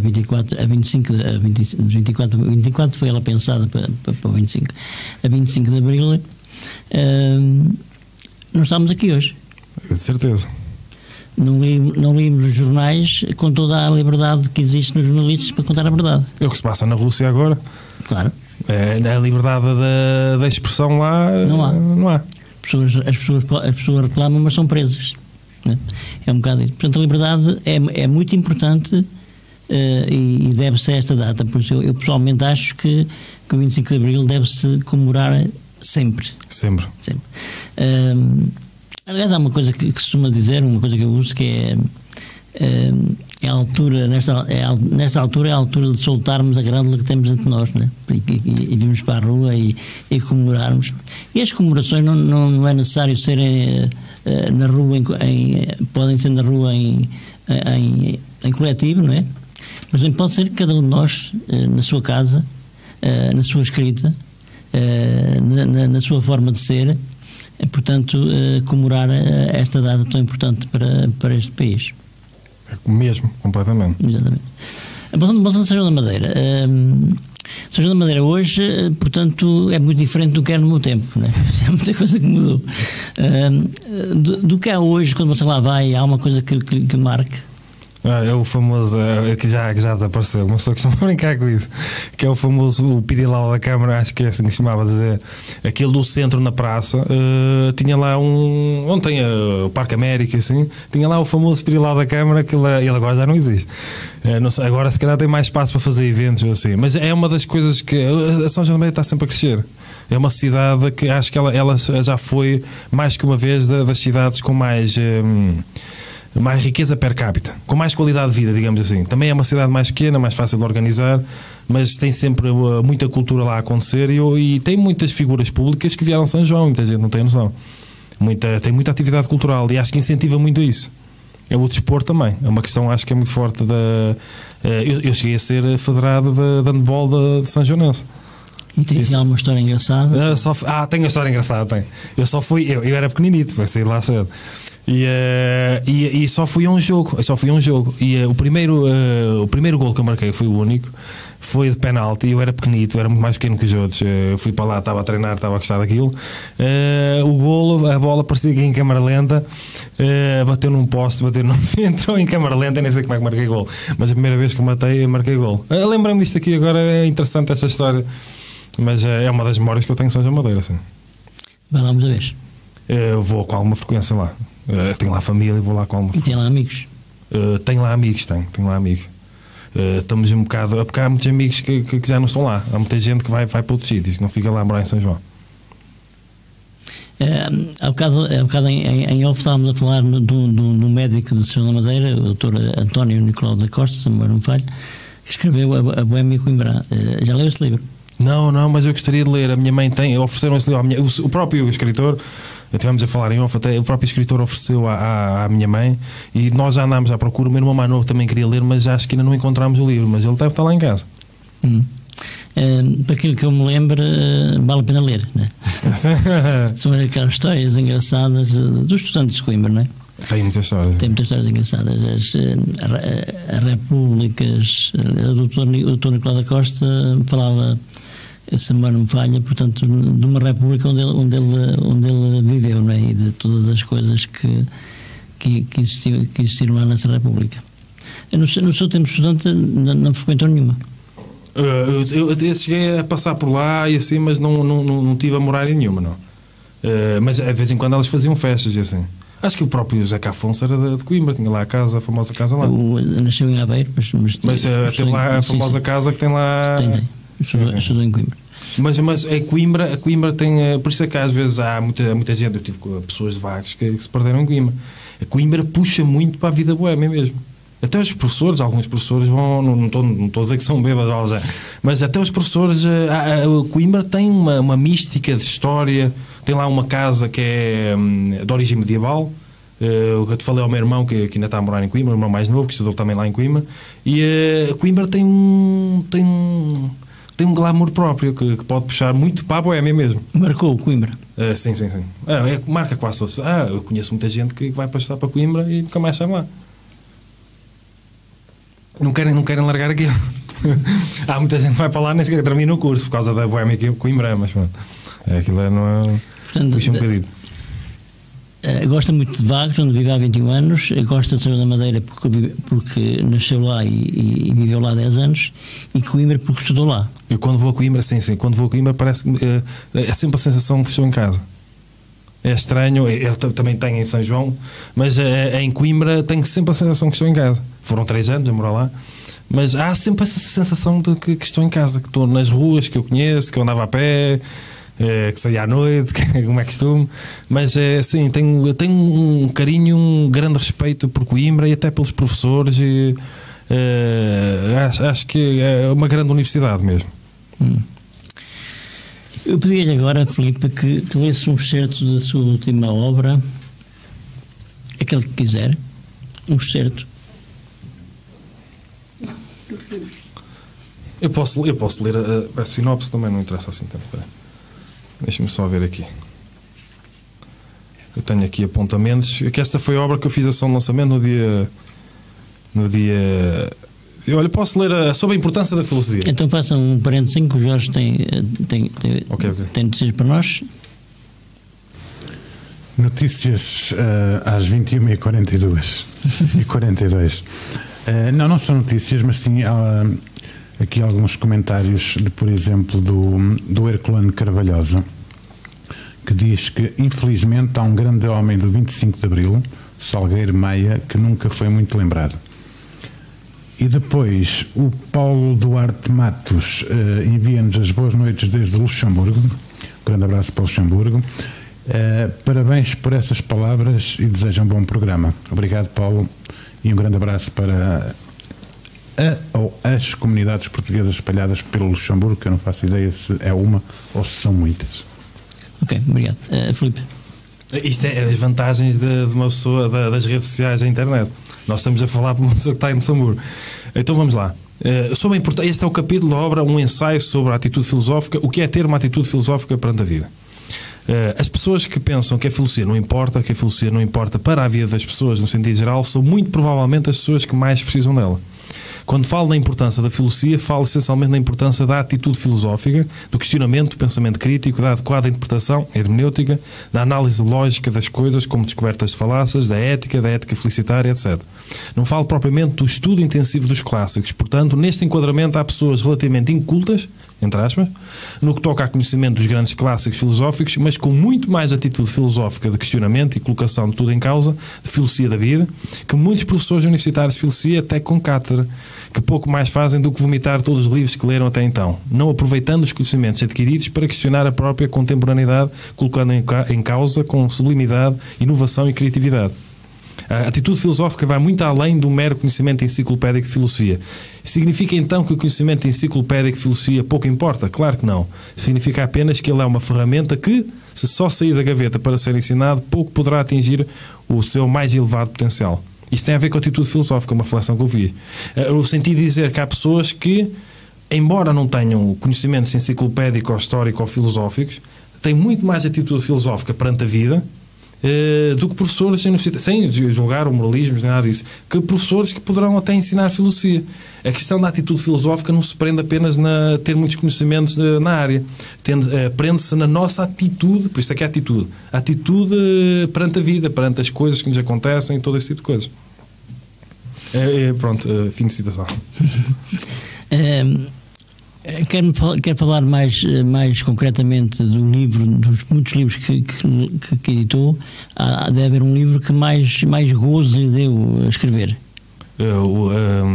24 foi ela pensada para o 25, a 25 de Abril, não estamos aqui hoje. De certeza. Não líamos os jornais com toda a liberdade que existe nos jornalistas para contar a verdade. É o que se passa na Rússia agora. Claro. A liberdade da expressão lá não há. As pessoas reclamam, mas são presas. É um bocado isso. Portanto, a liberdade é muito importante e deve-se a esta data. Por isso, eu pessoalmente acho que o 25 de Abril deve-se comemorar sempre. Sempre. Aliás, há uma coisa que se costuma dizer, uma coisa que eu uso, que é a altura, nesta altura é a altura de soltarmos a grândula que temos entre nós, né? E virmos para a rua e comemorarmos. E as comemorações não é necessário serem na rua, podem ser na rua em coletivo, não é? Mas também pode ser cada um de nós, na sua casa, na sua escrita, na sua forma de ser, portanto, comemorar esta data tão importante para este país. Mesmo, completamente. Exatamente. Voltando a São João da Madeira. São João da Madeira hoje, portanto, é muito diferente do que era no meu tempo, né? Há muita coisa que mudou. Do que há hoje, quando você lá vai, há uma coisa que marque? É o famoso, que já desapareceu, uma pessoa que costuma brincar com isso, que é o famoso o Pirilau da Câmara, acho que é assim que chamava dizer, aquele do centro na praça, tinha lá onde tem o Parque América, assim, tinha lá o famoso Pirilau da Câmara, que ele agora já não existe. Não sei, agora se calhar tem mais espaço para fazer eventos assim, mas é uma das coisas que a São João da Madeira está sempre a crescer. É uma cidade que acho que ela já foi mais que uma vez das cidades com mais riqueza per capita, com mais qualidade de vida, digamos assim. Também é uma cidade mais pequena, mais fácil de organizar, mas tem sempre muita cultura lá a acontecer e tem muitas figuras públicas que vieram de São João, muita gente não tem noção. Tem muita atividade cultural e acho que incentiva muito isso. É o desporto também, é uma questão acho que é muito forte eu cheguei a ser federado de handball de São Joanense. E tens alguma história engraçada? Tenho uma história engraçada, tenho. Eu era pequeninito, foi sair lá cedo. E só fui a um jogo. E o primeiro gol que eu marquei foi o único. Foi de penalti. Eu era pequenito, era muito mais pequeno que os outros. Fui para lá, estava a treinar, estava a gostar daquilo. A bola parecia que ia em câmara lenta. Bateu num poste, entrou em câmara lenta. Nem sei como é que marquei gol. Mas a primeira vez que marquei gol. Lembro-me disto aqui agora, é interessante essa história. Mas é uma das memórias que eu tenho em São João da Madeira. Assim. Vai lá uma vez. Eu vou com alguma frequência lá. Tenho lá família e vou lá com alguma frequência. E tem lá amigos? Tenho lá amigos, tenho lá amigos. Estamos um bocado. Porque há muitos amigos que já não estão lá. Há muita gente que vai para outros sítios, não fica lá a morar em São João. Há bocado em off estávamos a falar do médico de São João da Madeira, o Dr. António Nicolau da Costa, se não me falho, que escreveu a Boémia Coimbra. Já leu esse livro? Não, mas eu gostaria de ler. A minha mãe ofereceram esse livro. O próprio escritor, estivemos a falar em off, até o próprio escritor ofereceu à minha mãe e nós já andámos à procura. O meu irmão mais novo também queria ler, mas acho que ainda não encontramos o livro. Mas ele deve estar lá em casa. Para aquilo que eu me lembro, vale a pena ler, né? São aquelas histórias engraçadas dos estudantes de Coimbra, não é? Tem muitas histórias engraçadas. As repúblicas. O Dr. Nicolau da Costa falava, se não me falha, portanto, de uma república onde ele viveu, não é? E de todas as coisas que existiram lá nessa república. No seu tempo de estudante não frequentou nenhuma? Eu cheguei a passar por lá e assim, mas não tive a morar em nenhuma, não. Mas de vez em quando elas faziam festas e assim. Acho que o próprio Zeca Afonso era de Coimbra, tinha lá a famosa casa lá. Nasceu em Aveiro, mas tem lá a famosa casa que tem lá. Tem. Estudou em Coimbra. Mas a Coimbra tem. Por isso é que às vezes há muita gente. Eu tive pessoas de Vagos que se perderam em Coimbra. A Coimbra puxa muito para a vida boémia mesmo. Até os professores, alguns professores vão. Não estou a dizer que são bêbados, mas até os professores. A Coimbra tem uma mística de história. Tem lá uma casa que é de origem medieval. Eu te falei ao meu irmão que ainda está a morar em Coimbra, o irmão mais novo, que estudou também lá em Coimbra. E a Coimbra tem um glamour próprio que pode puxar muito para a boémia mesmo. Marcou Coimbra? Sim. Marca quase. Eu conheço muita gente que vai passar para Coimbra e nunca mais sai lá. Não querem largar aquilo. Há muita gente que vai para lá nem sequer termina o curso por causa da boémia que Coimbra, mas pronto. Aquilo não é. Puxa um bocadinho. Gosta muito de Vagos, onde vive há 21 anos. Gosta de Serra da Madeira porque nasceu lá e viveu lá 10 anos. E Coimbra porque estudou lá. Eu quando vou a Coimbra, sim, quando vou a Coimbra parece que é sempre a sensação que estou em casa. É estranho, eu também tenho em São João, mas em Coimbra tenho sempre a sensação que estou em casa. Foram 3 anos a morar lá, mas há sempre essa sensação de que estou em casa, que estou nas ruas que eu conheço, que eu andava a pé, que saía à noite, como é costume. Mas sim, eu tenho um carinho, um grande respeito por Coimbra e até pelos professores. E, acho que é uma grande universidade mesmo. Eu pedi-lhe agora, Filipe, que lesse um excerto da sua última obra, aquele que quiser, um excerto. Eu posso ler a sinopse também, não interessa assim tanto. Deixa-me só ver aqui. Eu tenho aqui apontamentos. Que esta foi a obra que eu fiz a ação de lançamento no dia. Olha, posso ler sobre a importância da filosofia. Então façam um parênteses que o Jorge tem notícias para nós. Notícias às 21h42 e 42. Não são notícias, mas sim há aqui alguns comentários de, por exemplo, do Herculano Carvalhosa, que diz que infelizmente há um grande homem do 25 de Abril, Salgueiro Maia, que nunca foi muito lembrado. E depois o Paulo Duarte Matos envia-nos as boas noites desde Luxemburgo. Um grande abraço para Luxemburgo. Parabéns por essas palavras e desejo um bom programa. Obrigado, Paulo, e um grande abraço para ou as comunidades portuguesas espalhadas pelo Luxemburgo, que eu não faço ideia se é uma ou se são muitas. Ok, obrigado. Filipe. Isto é as vantagens de uma pessoa das redes sociais da internet. Nós estamos a falar para uma pessoa que está em Luxemburgo. Então vamos lá. Este é o capítulo da obra, um ensaio sobre a atitude filosófica. O que é ter uma atitude filosófica perante a vida? As pessoas que pensam que a filosofia não importa para a vida das pessoas no sentido geral, são muito provavelmente as pessoas que mais precisam dela. Quando falo da importância da filosofia, falo essencialmente da importância da atitude filosófica, do questionamento, do pensamento crítico, da adequada interpretação, hermenêutica, da análise lógica das coisas como descobertas de falácias, da ética felicitária, etc. Não falo propriamente do estudo intensivo dos clássicos. Portanto, neste enquadramento há pessoas relativamente incultas, entre aspas, no que toca a conhecimento dos grandes clássicos filosóficos, mas com muito mais atitude filosófica de questionamento e colocação de tudo em causa, de filosofia da vida, que muitos professores universitários de filosofia, até com cátedra, que pouco mais fazem do que vomitar todos os livros que leram até então, não aproveitando os conhecimentos adquiridos para questionar a própria contemporaneidade, colocando em causa com sublimidade, inovação e criatividade. A atitude filosófica vai muito além do mero conhecimento enciclopédico de filosofia. Significa então que o conhecimento enciclopédico de filosofia pouco importa? Claro que não. Significa apenas que ele é uma ferramenta que, se só sair da gaveta para ser ensinado, pouco poderá atingir o seu mais elevado potencial. Isto tem a ver com a atitude filosófica, uma reflexão que eu vi. No sentido de dizer que há pessoas que, embora não tenham conhecimentos enciclopédicos, ou históricos ou filosóficos, têm muito mais atitude filosófica perante a vida do que professores sem julgar o moralismo, nem nada disso, que professores que poderão até ensinar filosofia. A questão da atitude filosófica não se prende apenas na ter muitos conhecimentos na área, prende-se na nossa atitude, por isso é que é a atitude perante a vida, perante as coisas que nos acontecem, todo esse tipo de coisas. Pronto, fim de citação. Quero falar mais concretamente do livro, dos muitos livros que editou. Deve haver um livro que mais gozo lhe deu a escrever. Eu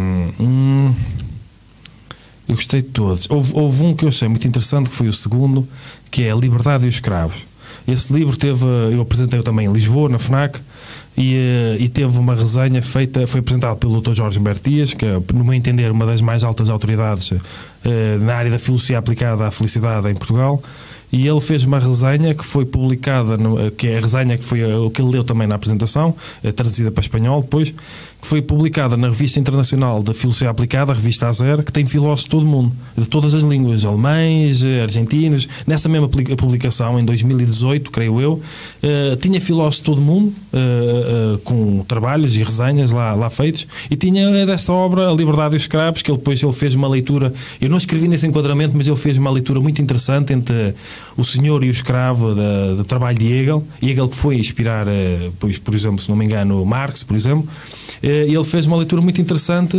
gostei de todos. Houve um que eu achei muito interessante, que foi o segundo, que é A Liberdade e os Escravos. Esse livro eu apresentei também em Lisboa, na FNAC, e teve uma resenha feita, foi apresentado pelo Dr. Jorge Humberto Dias, que é, no meu entender, uma das mais altas autoridades na área da filosofia aplicada à felicidade em Portugal. E ele fez uma resenha que foi publicada, que é a resenha que foi o que ele leu também na apresentação, traduzida para espanhol depois, que foi publicada na Revista Internacional da Filosofia Aplicada, a Revista AZER, que tem filósofos de todo o mundo, de todas as línguas, alemães, argentinos. Nessa mesma publicação, em 2018, creio eu, tinha filósofos de todo o mundo, com trabalhos e resenhas lá feitos, e tinha desta obra A Liberdade e os Escravos, que ele fez uma leitura. Eu não escrevi nesse enquadramento, mas ele fez uma leitura muito interessante entre o senhor e o escravo do trabalho de Hegel. Hegel que foi inspirar, por exemplo, se não me engano, Marx, por exemplo. Ele fez uma leitura muito interessante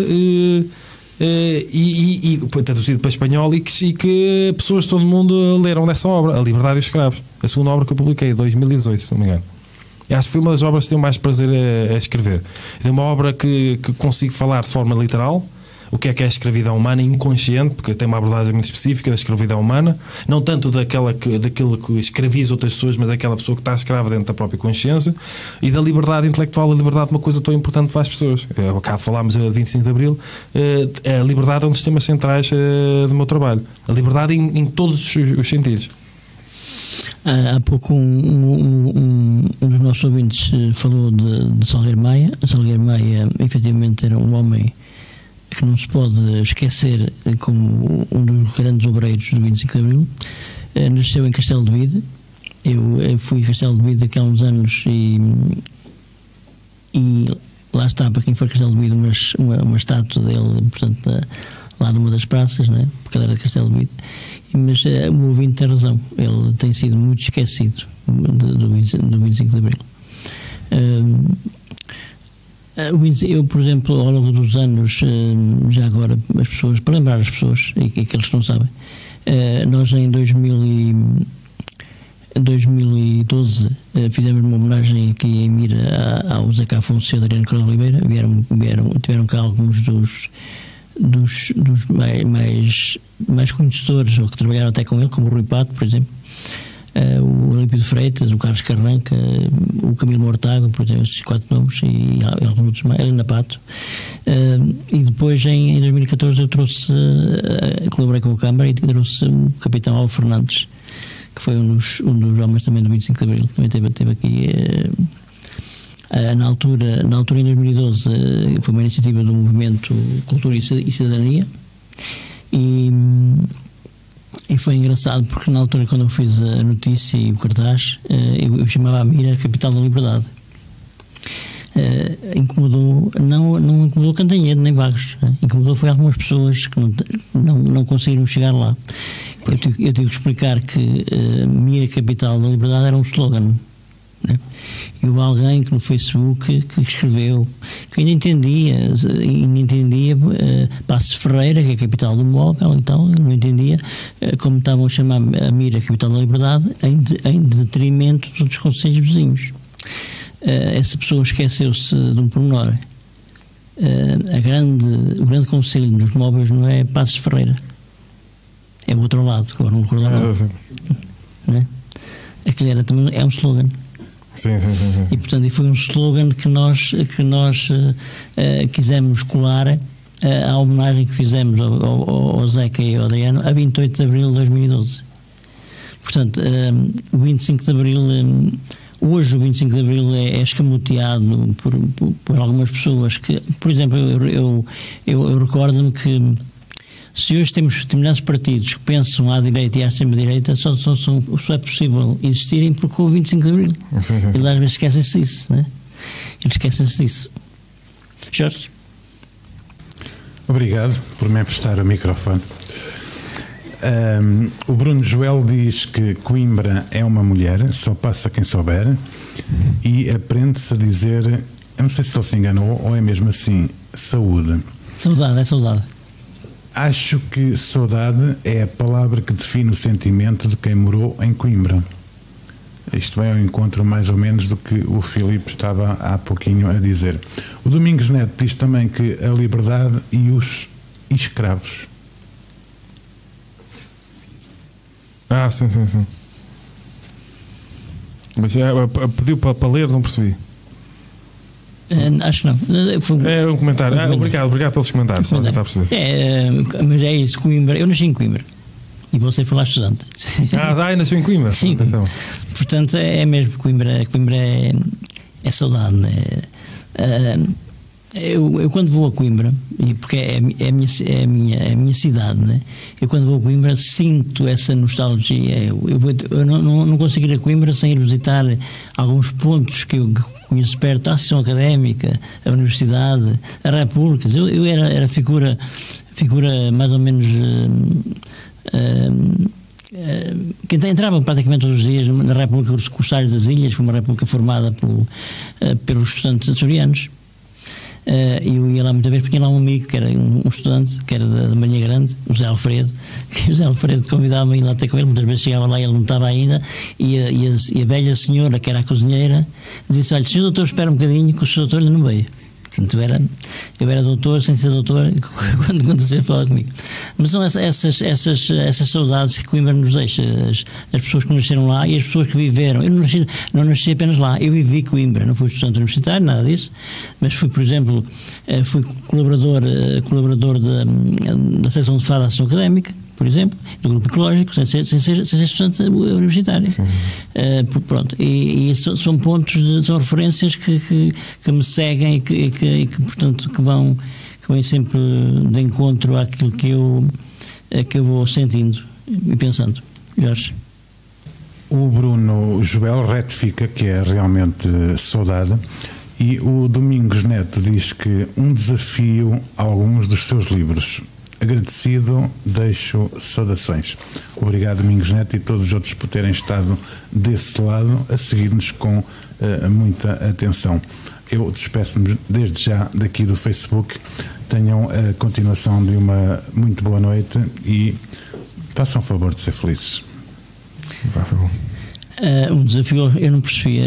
e traduzido para espanhol, e que pessoas de todo o mundo leram dessa obra, A Liberdade e os Escravos, a segunda obra que eu publiquei em 2018, se não me engano. E acho que foi uma das obras que tenho mais prazer a escrever. É uma obra que consigo falar de forma literal, o que é a escravidão humana inconsciente, porque tem uma abordagem muito específica da escravidão humana, não tanto daquilo que escraviza outras pessoas, mas daquela pessoa que está escrava dentro da própria consciência, e da liberdade intelectual. A liberdade é uma coisa tão importante para as pessoas. Ao bocado falámos de 25 de Abril, a liberdade é um dos temas centrais do meu trabalho. A liberdade em todos os sentidos. Há pouco um dos nossos ouvintes falou de Salgueiro Maia. Salgueiro Maia efetivamente era um homem que não se pode esquecer como um dos grandes obreiros do 25 de Abril. Nasceu em Castelo de Vide. Eu fui a Castelo de Vide há uns anos e lá está, para quem for a Castelo de Vide, uma estátua dele, portanto, lá numa das praças, né? Porque ele era de Castelo de Vide. Mas o ouvinte tem razão, ele tem sido muito esquecido do 25 de Abril. Eu, por exemplo, ao longo dos anos, já agora, as pessoas, para lembrar as pessoas, e que eles não sabem, nós em 2012 fizemos uma homenagem aqui em Mira ao Zeca Afonso e ao Adriano Coronel Oliveira. Tiveram cá alguns dos mais conhecedores, ou que trabalharam até com ele, como o Rui Pato, por exemplo, o Olímpio de Freitas, o Carlos Carranca, o Camilo Mortágua, por exemplo, esses 4 nomes, e alguns outros mais, a Helena Pato. E depois, em 2014, eu colaborei com a Câmara e trouxe o Capitão Alves Fernandes, que foi um dos homens também do 25 de Abril, que também teve aqui. Na altura, em 2012, foi uma iniciativa do movimento Cultura e Cidadania, e foi engraçado porque na altura, quando eu fiz a notícia e o cartaz, eu chamava a Mira a capital da liberdade. Incomodou, não incomodou Cantanhede nem Vagos, incomodou foi algumas pessoas que não conseguiram chegar lá. Eu tive que explicar que Mira capital da liberdade era um slogan, né? E houve alguém que no Facebook que escreveu, que ainda entendia Passos Ferreira, que é a capital do móvel e tal, não entendia como estavam a chamar a Mira a capital da liberdade em detrimento dos outros concelhos vizinhos. Essa pessoa esqueceu-se de um pormenor. O grande concelho dos móveis não é Passos Ferreira, é o outro lado, que agora não recordo nada, né? Aquele era também, é um slogan. Sim. E portanto foi um slogan que nós quisemos colar à homenagem que fizemos ao Zeca e ao Adriano a 28 de Abril de 2012. Portanto, o 25 de Abril, hoje o 25 de Abril é escamoteado por algumas pessoas que, por exemplo, eu recordo-me que se hoje temos determinados partidos que pensam à direita e à extrema-direita, só é possível existirem porque houve 25 de Abril. Sim. Eles às vezes esquecem-se disso, né? Eles esquecem-se disso. Jorge? Obrigado por me emprestar o microfone. O Bruno Joel diz que Coimbra é uma mulher, só passa quem souber, e aprende-se a dizer eu não sei se ele se enganou ou é mesmo assim, saúde. Saudade, é saudade. Acho que saudade é a palavra que define o sentimento de quem morou em Coimbra. Isto vem ao encontro mais ou menos do que o Filipe estava há pouquinho a dizer. O Domingos Neto diz também que a liberdade e os escravos. Sim. Mas pediu para ler, não percebi. Acho que não. É um comentário. Obrigado pelos comentários. Mas é isso, Coimbra. Eu nasci em Coimbra. E você foi lá estudante. Nasceu em Coimbra? Sim. Portanto, é mesmo Coimbra. Coimbra é saudade, né? Eu quando vou a Coimbra, porque é a minha cidade, né? Eu quando vou a Coimbra sinto essa nostalgia. Eu não consigo ir a Coimbra sem ir visitar alguns pontos que eu conheço perto: a Associação Académica, a Universidade, a República. Eu era figura mais ou menos. Quem entrava praticamente todos os dias na República Corsários das Ilhas, foi uma república formada pelos estudantes açorianos. Eu ia lá muitas vezes porque tinha lá um amigo que era um estudante, que era da Marinha Grande, o José Alfredo, que o José Alfredo convidava-me a ir lá ter com ele. Muitas vezes chegava lá e ele não estava ainda, e a velha senhora, que era a cozinheira, disse: olha, senhor doutor, espera um bocadinho, que o senhor doutor ainda não veio. Portanto, eu era doutor sem ser doutor quando você falava comigo. Mas são essas saudades que Coimbra nos deixa, as pessoas que nasceram lá e as pessoas que viveram. Eu não nasci apenas lá, eu vivi Coimbra, não fui estudante universitário, nada disso, mas fui, por exemplo, fui colaborador da secção de fado da Associação Académica, por exemplo, do grupo ecológico, sem ser estudante universitário. Pronto, e são pontos, são referências que me seguem e que portanto, que vêm sempre de encontro àquilo que eu vou sentindo e pensando. Jorge. O Bruno Joel retifica que é realmente saudade, e o Domingos Neto diz que um desafio a alguns dos seus livros. Agradecido, deixo saudações. Obrigado, Domingos Neto, e todos os outros por terem estado desse lado a seguir-nos com muita atenção. Eu despeço-me desde já daqui do Facebook. Tenham a continuação de uma muito boa noite e façam o favor de ser felizes. Vai, foi bom. Um desafio, eu não percebi.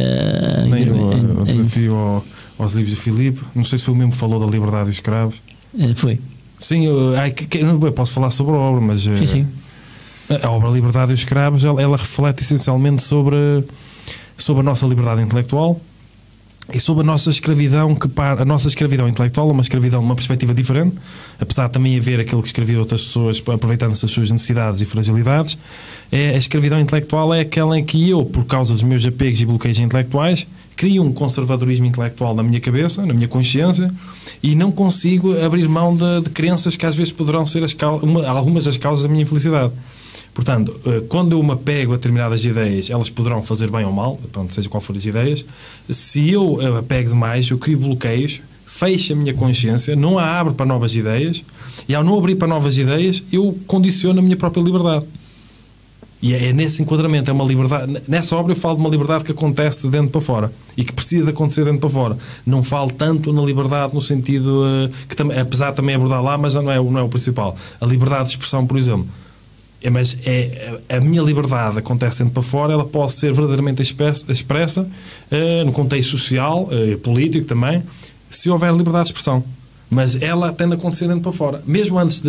O desafio aos livros de Filipe. Não sei se foi o mesmo que falou da liberdade dos escravos. Foi. Sim, eu posso falar sobre a obra, mas sim. A obra Liberdade dos Escravos, ela reflete essencialmente sobre a nossa liberdade intelectual e sobre a nossa escravidão, a nossa escravidão intelectual é uma escravidão de uma perspectiva diferente, apesar de também haver aquilo que escreviam outras pessoas aproveitando-se das suas necessidades e fragilidades. A escravidão intelectual é aquela em que eu, por causa dos meus apegos e bloqueios intelectuais, crio um conservadorismo intelectual na minha cabeça, na minha consciência, e não consigo abrir mão de crenças que às vezes poderão ser algumas das causas da minha infelicidade. Portanto, quando eu me apego a determinadas ideias, elas poderão fazer bem ou mal, pronto, seja qual for as ideias. Se eu apego demais, eu crio bloqueios, fecho a minha consciência, não a abro para novas ideias, e ao não abrir para novas ideias, eu condiciono a minha própria liberdade. E é nesse enquadramento, é uma liberdade. Nessa obra eu falo de uma liberdade que acontece de dentro para fora e que precisa de acontecer de dentro para fora. Não falo tanto na liberdade no sentido que, apesar de também abordar lá, mas não é o principal. A liberdade de expressão, por exemplo. Mas a minha liberdade acontece dentro para fora, ela pode ser verdadeiramente expressa no contexto social, político também, se houver liberdade de expressão. Mas ela tende a acontecer dentro para fora. Mesmo antes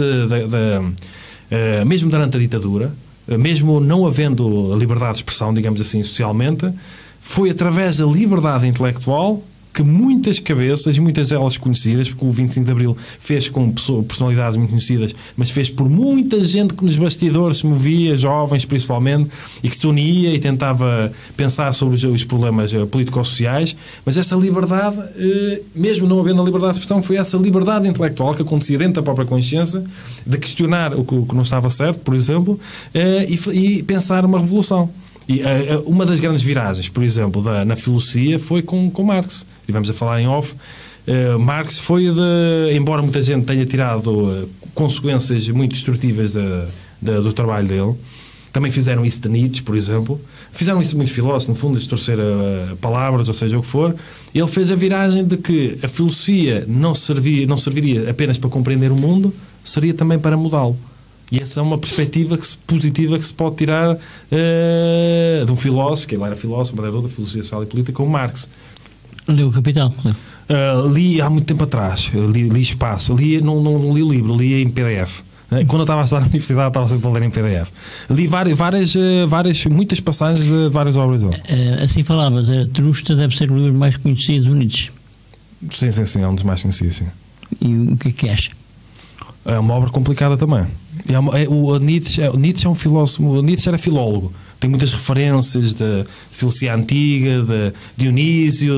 mesmo durante a ditadura, mesmo não havendo a liberdade de expressão, digamos assim, socialmente, foi através da liberdade intelectual que muitas cabeças, muitas delas conhecidas, porque o 25 de Abril fez com personalidades muito conhecidas, mas fez por muita gente que nos bastidores se movia, jovens principalmente, e que se unia e tentava pensar sobre os problemas político-sociais, mas essa liberdade, mesmo não havendo a liberdade de expressão, foi essa liberdade intelectual que acontecia dentro da própria consciência, de questionar o que não estava certo, por exemplo, e pensar uma revolução. E uma das grandes viragens, por exemplo, na filosofia foi com Marx. Estivemos a falar em off. Marx foi embora muita gente tenha tirado consequências muito destrutivas do trabalho dele, Também fizeram isso de Nietzsche, por exemplo. Fizeram isso de muitos filósofos, no fundo, distorcer palavras, ou seja, o que for. Ele fez a viragem de que a filosofia não serviria apenas para compreender o mundo, seria também para mudá-lo. E essa é uma perspectiva positiva que se pode tirar de um filósofo, que ele era filósofo, moderador da filosofia social e política, como Marx. Leu o Capital? Li há muito tempo atrás. Li Espaço. Não li o livro, li em PDF. Quando eu estava a estudar na universidade, estava sempre a ler em PDF. Li muitas passagens de várias obras dele. Assim falavas, a Trusta deve ser o livro mais conhecido do Nietzsche. Sim, é um dos mais conhecidos, sim. E o que acha? É uma obra complicada também. Nietzsche é um filósofo. O Nietzsche era filólogo. Tem muitas referências de filosofia antiga, de Dionísio,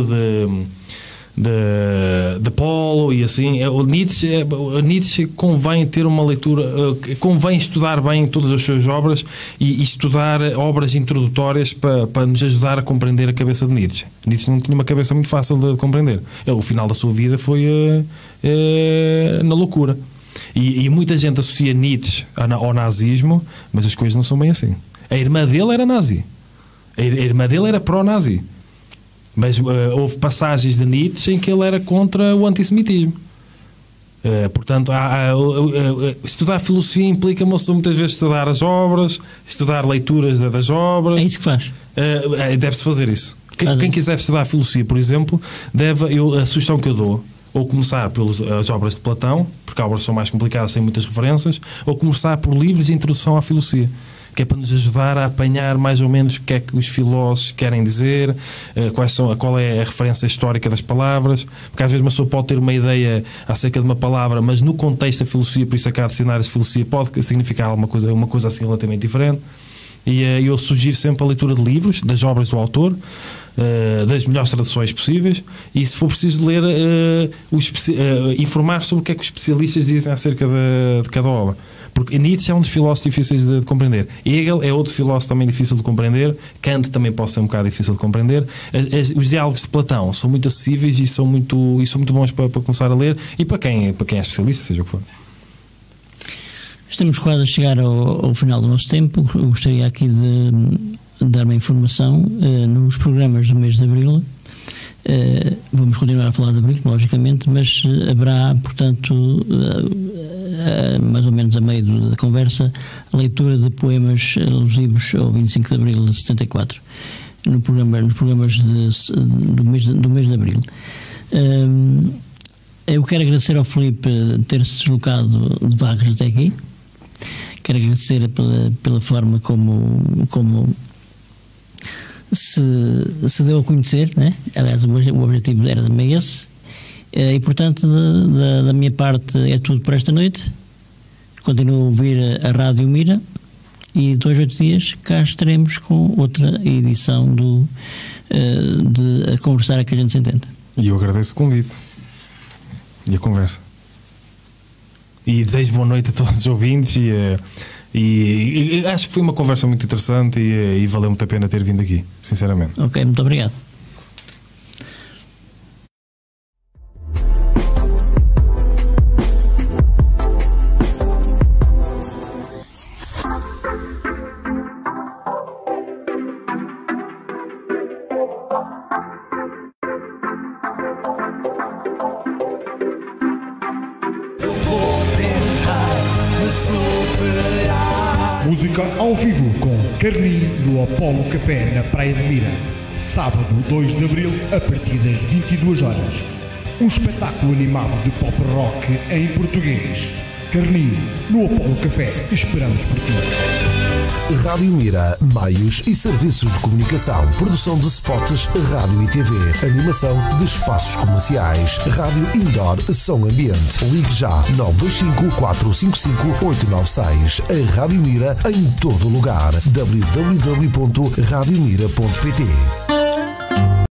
de Apolo e assim. O Nietzsche convém ter uma leitura, convém estudar bem todas as suas obras e estudar obras introdutórias para nos ajudar a compreender a cabeça de Nietzsche. Nietzsche não tinha uma cabeça muito fácil de compreender. O final da sua vida foi na loucura. E muita gente associa Nietzsche ao nazismo, mas as coisas não são bem assim. A irmã dele era nazi. A irmã dele era pró-nazi. Mas houve passagens de Nietzsche em que ele era contra o antissemitismo. Portanto, estudar filosofia implica muitas vezes estudar as obras, estudar leituras das obras. É isso que faz? Deve-se fazer isso. Quem quiser estudar filosofia, por exemplo, a sugestão que eu dou, ou começar pelas obras de Platão, porque as obras são mais complicadas, sem muitas referências, ou começar por livros de introdução à filosofia, que é para nos ajudar a apanhar mais ou menos o que é que os filósofos querem dizer, qual é a referência histórica das palavras, porque às vezes uma pessoa pode ter uma ideia acerca de uma palavra, mas no contexto da filosofia, por isso é que há dicionários de filosofia, pode significar uma coisa assim relativamente diferente. E eu sugiro sempre a leitura de livros, das obras do autor, das melhores traduções possíveis, e se for preciso ler, informar sobre o que é que os especialistas dizem acerca de cada obra. Porque Nietzsche é um dos filósofos difíceis de compreender. Hegel é outro filósofo também difícil de compreender. Kant também pode ser um bocado difícil de compreender. Os diálogos de Platão são muito acessíveis e são muito bons para começar a ler, e para quem é especialista, seja o que for. Estamos quase a chegar ao final do nosso tempo. Eu gostaria aqui de dar uma informação. Nos programas do mês de Abril, vamos continuar a falar de Abril, logicamente, mas haverá, portanto, mais ou menos a meio da conversa, a leitura de poemas alusivos ao 25 de Abril de 74, nos programas do mês de Abril. Eu quero agradecer ao Filipe ter-se deslocado de Vagres até aqui. Quero agradecer pela forma como se deu a conhecer, né? Aliás, o objetivo era também esse. E, portanto, da minha parte é tudo por esta noite. Continuo a ouvir a Rádio Mira e 2 ou 8 dias cá estaremos com outra edição de A Conversar a que a gente se entende. E eu agradeço o convite e a conversa. E desejo boa noite a todos os ouvintes e acho que foi uma conversa muito interessante e valeu muito a pena ter vindo aqui, sinceramente. Ok, muito obrigado. Música ao vivo com Carni no Apolo Café na Praia de Mira. Sábado 2 de Abril a partir das 22 horas. Um espetáculo animado de pop rock em português. Carni no Apolo Café. Esperamos por ti. Rádio Mira, meios e serviços de comunicação, produção de spots, rádio e TV, animação de espaços comerciais, rádio indoor, som ambiente. Ligue já 925 455 896. A Rádio Mira em todo lugar. www.radiomira.pt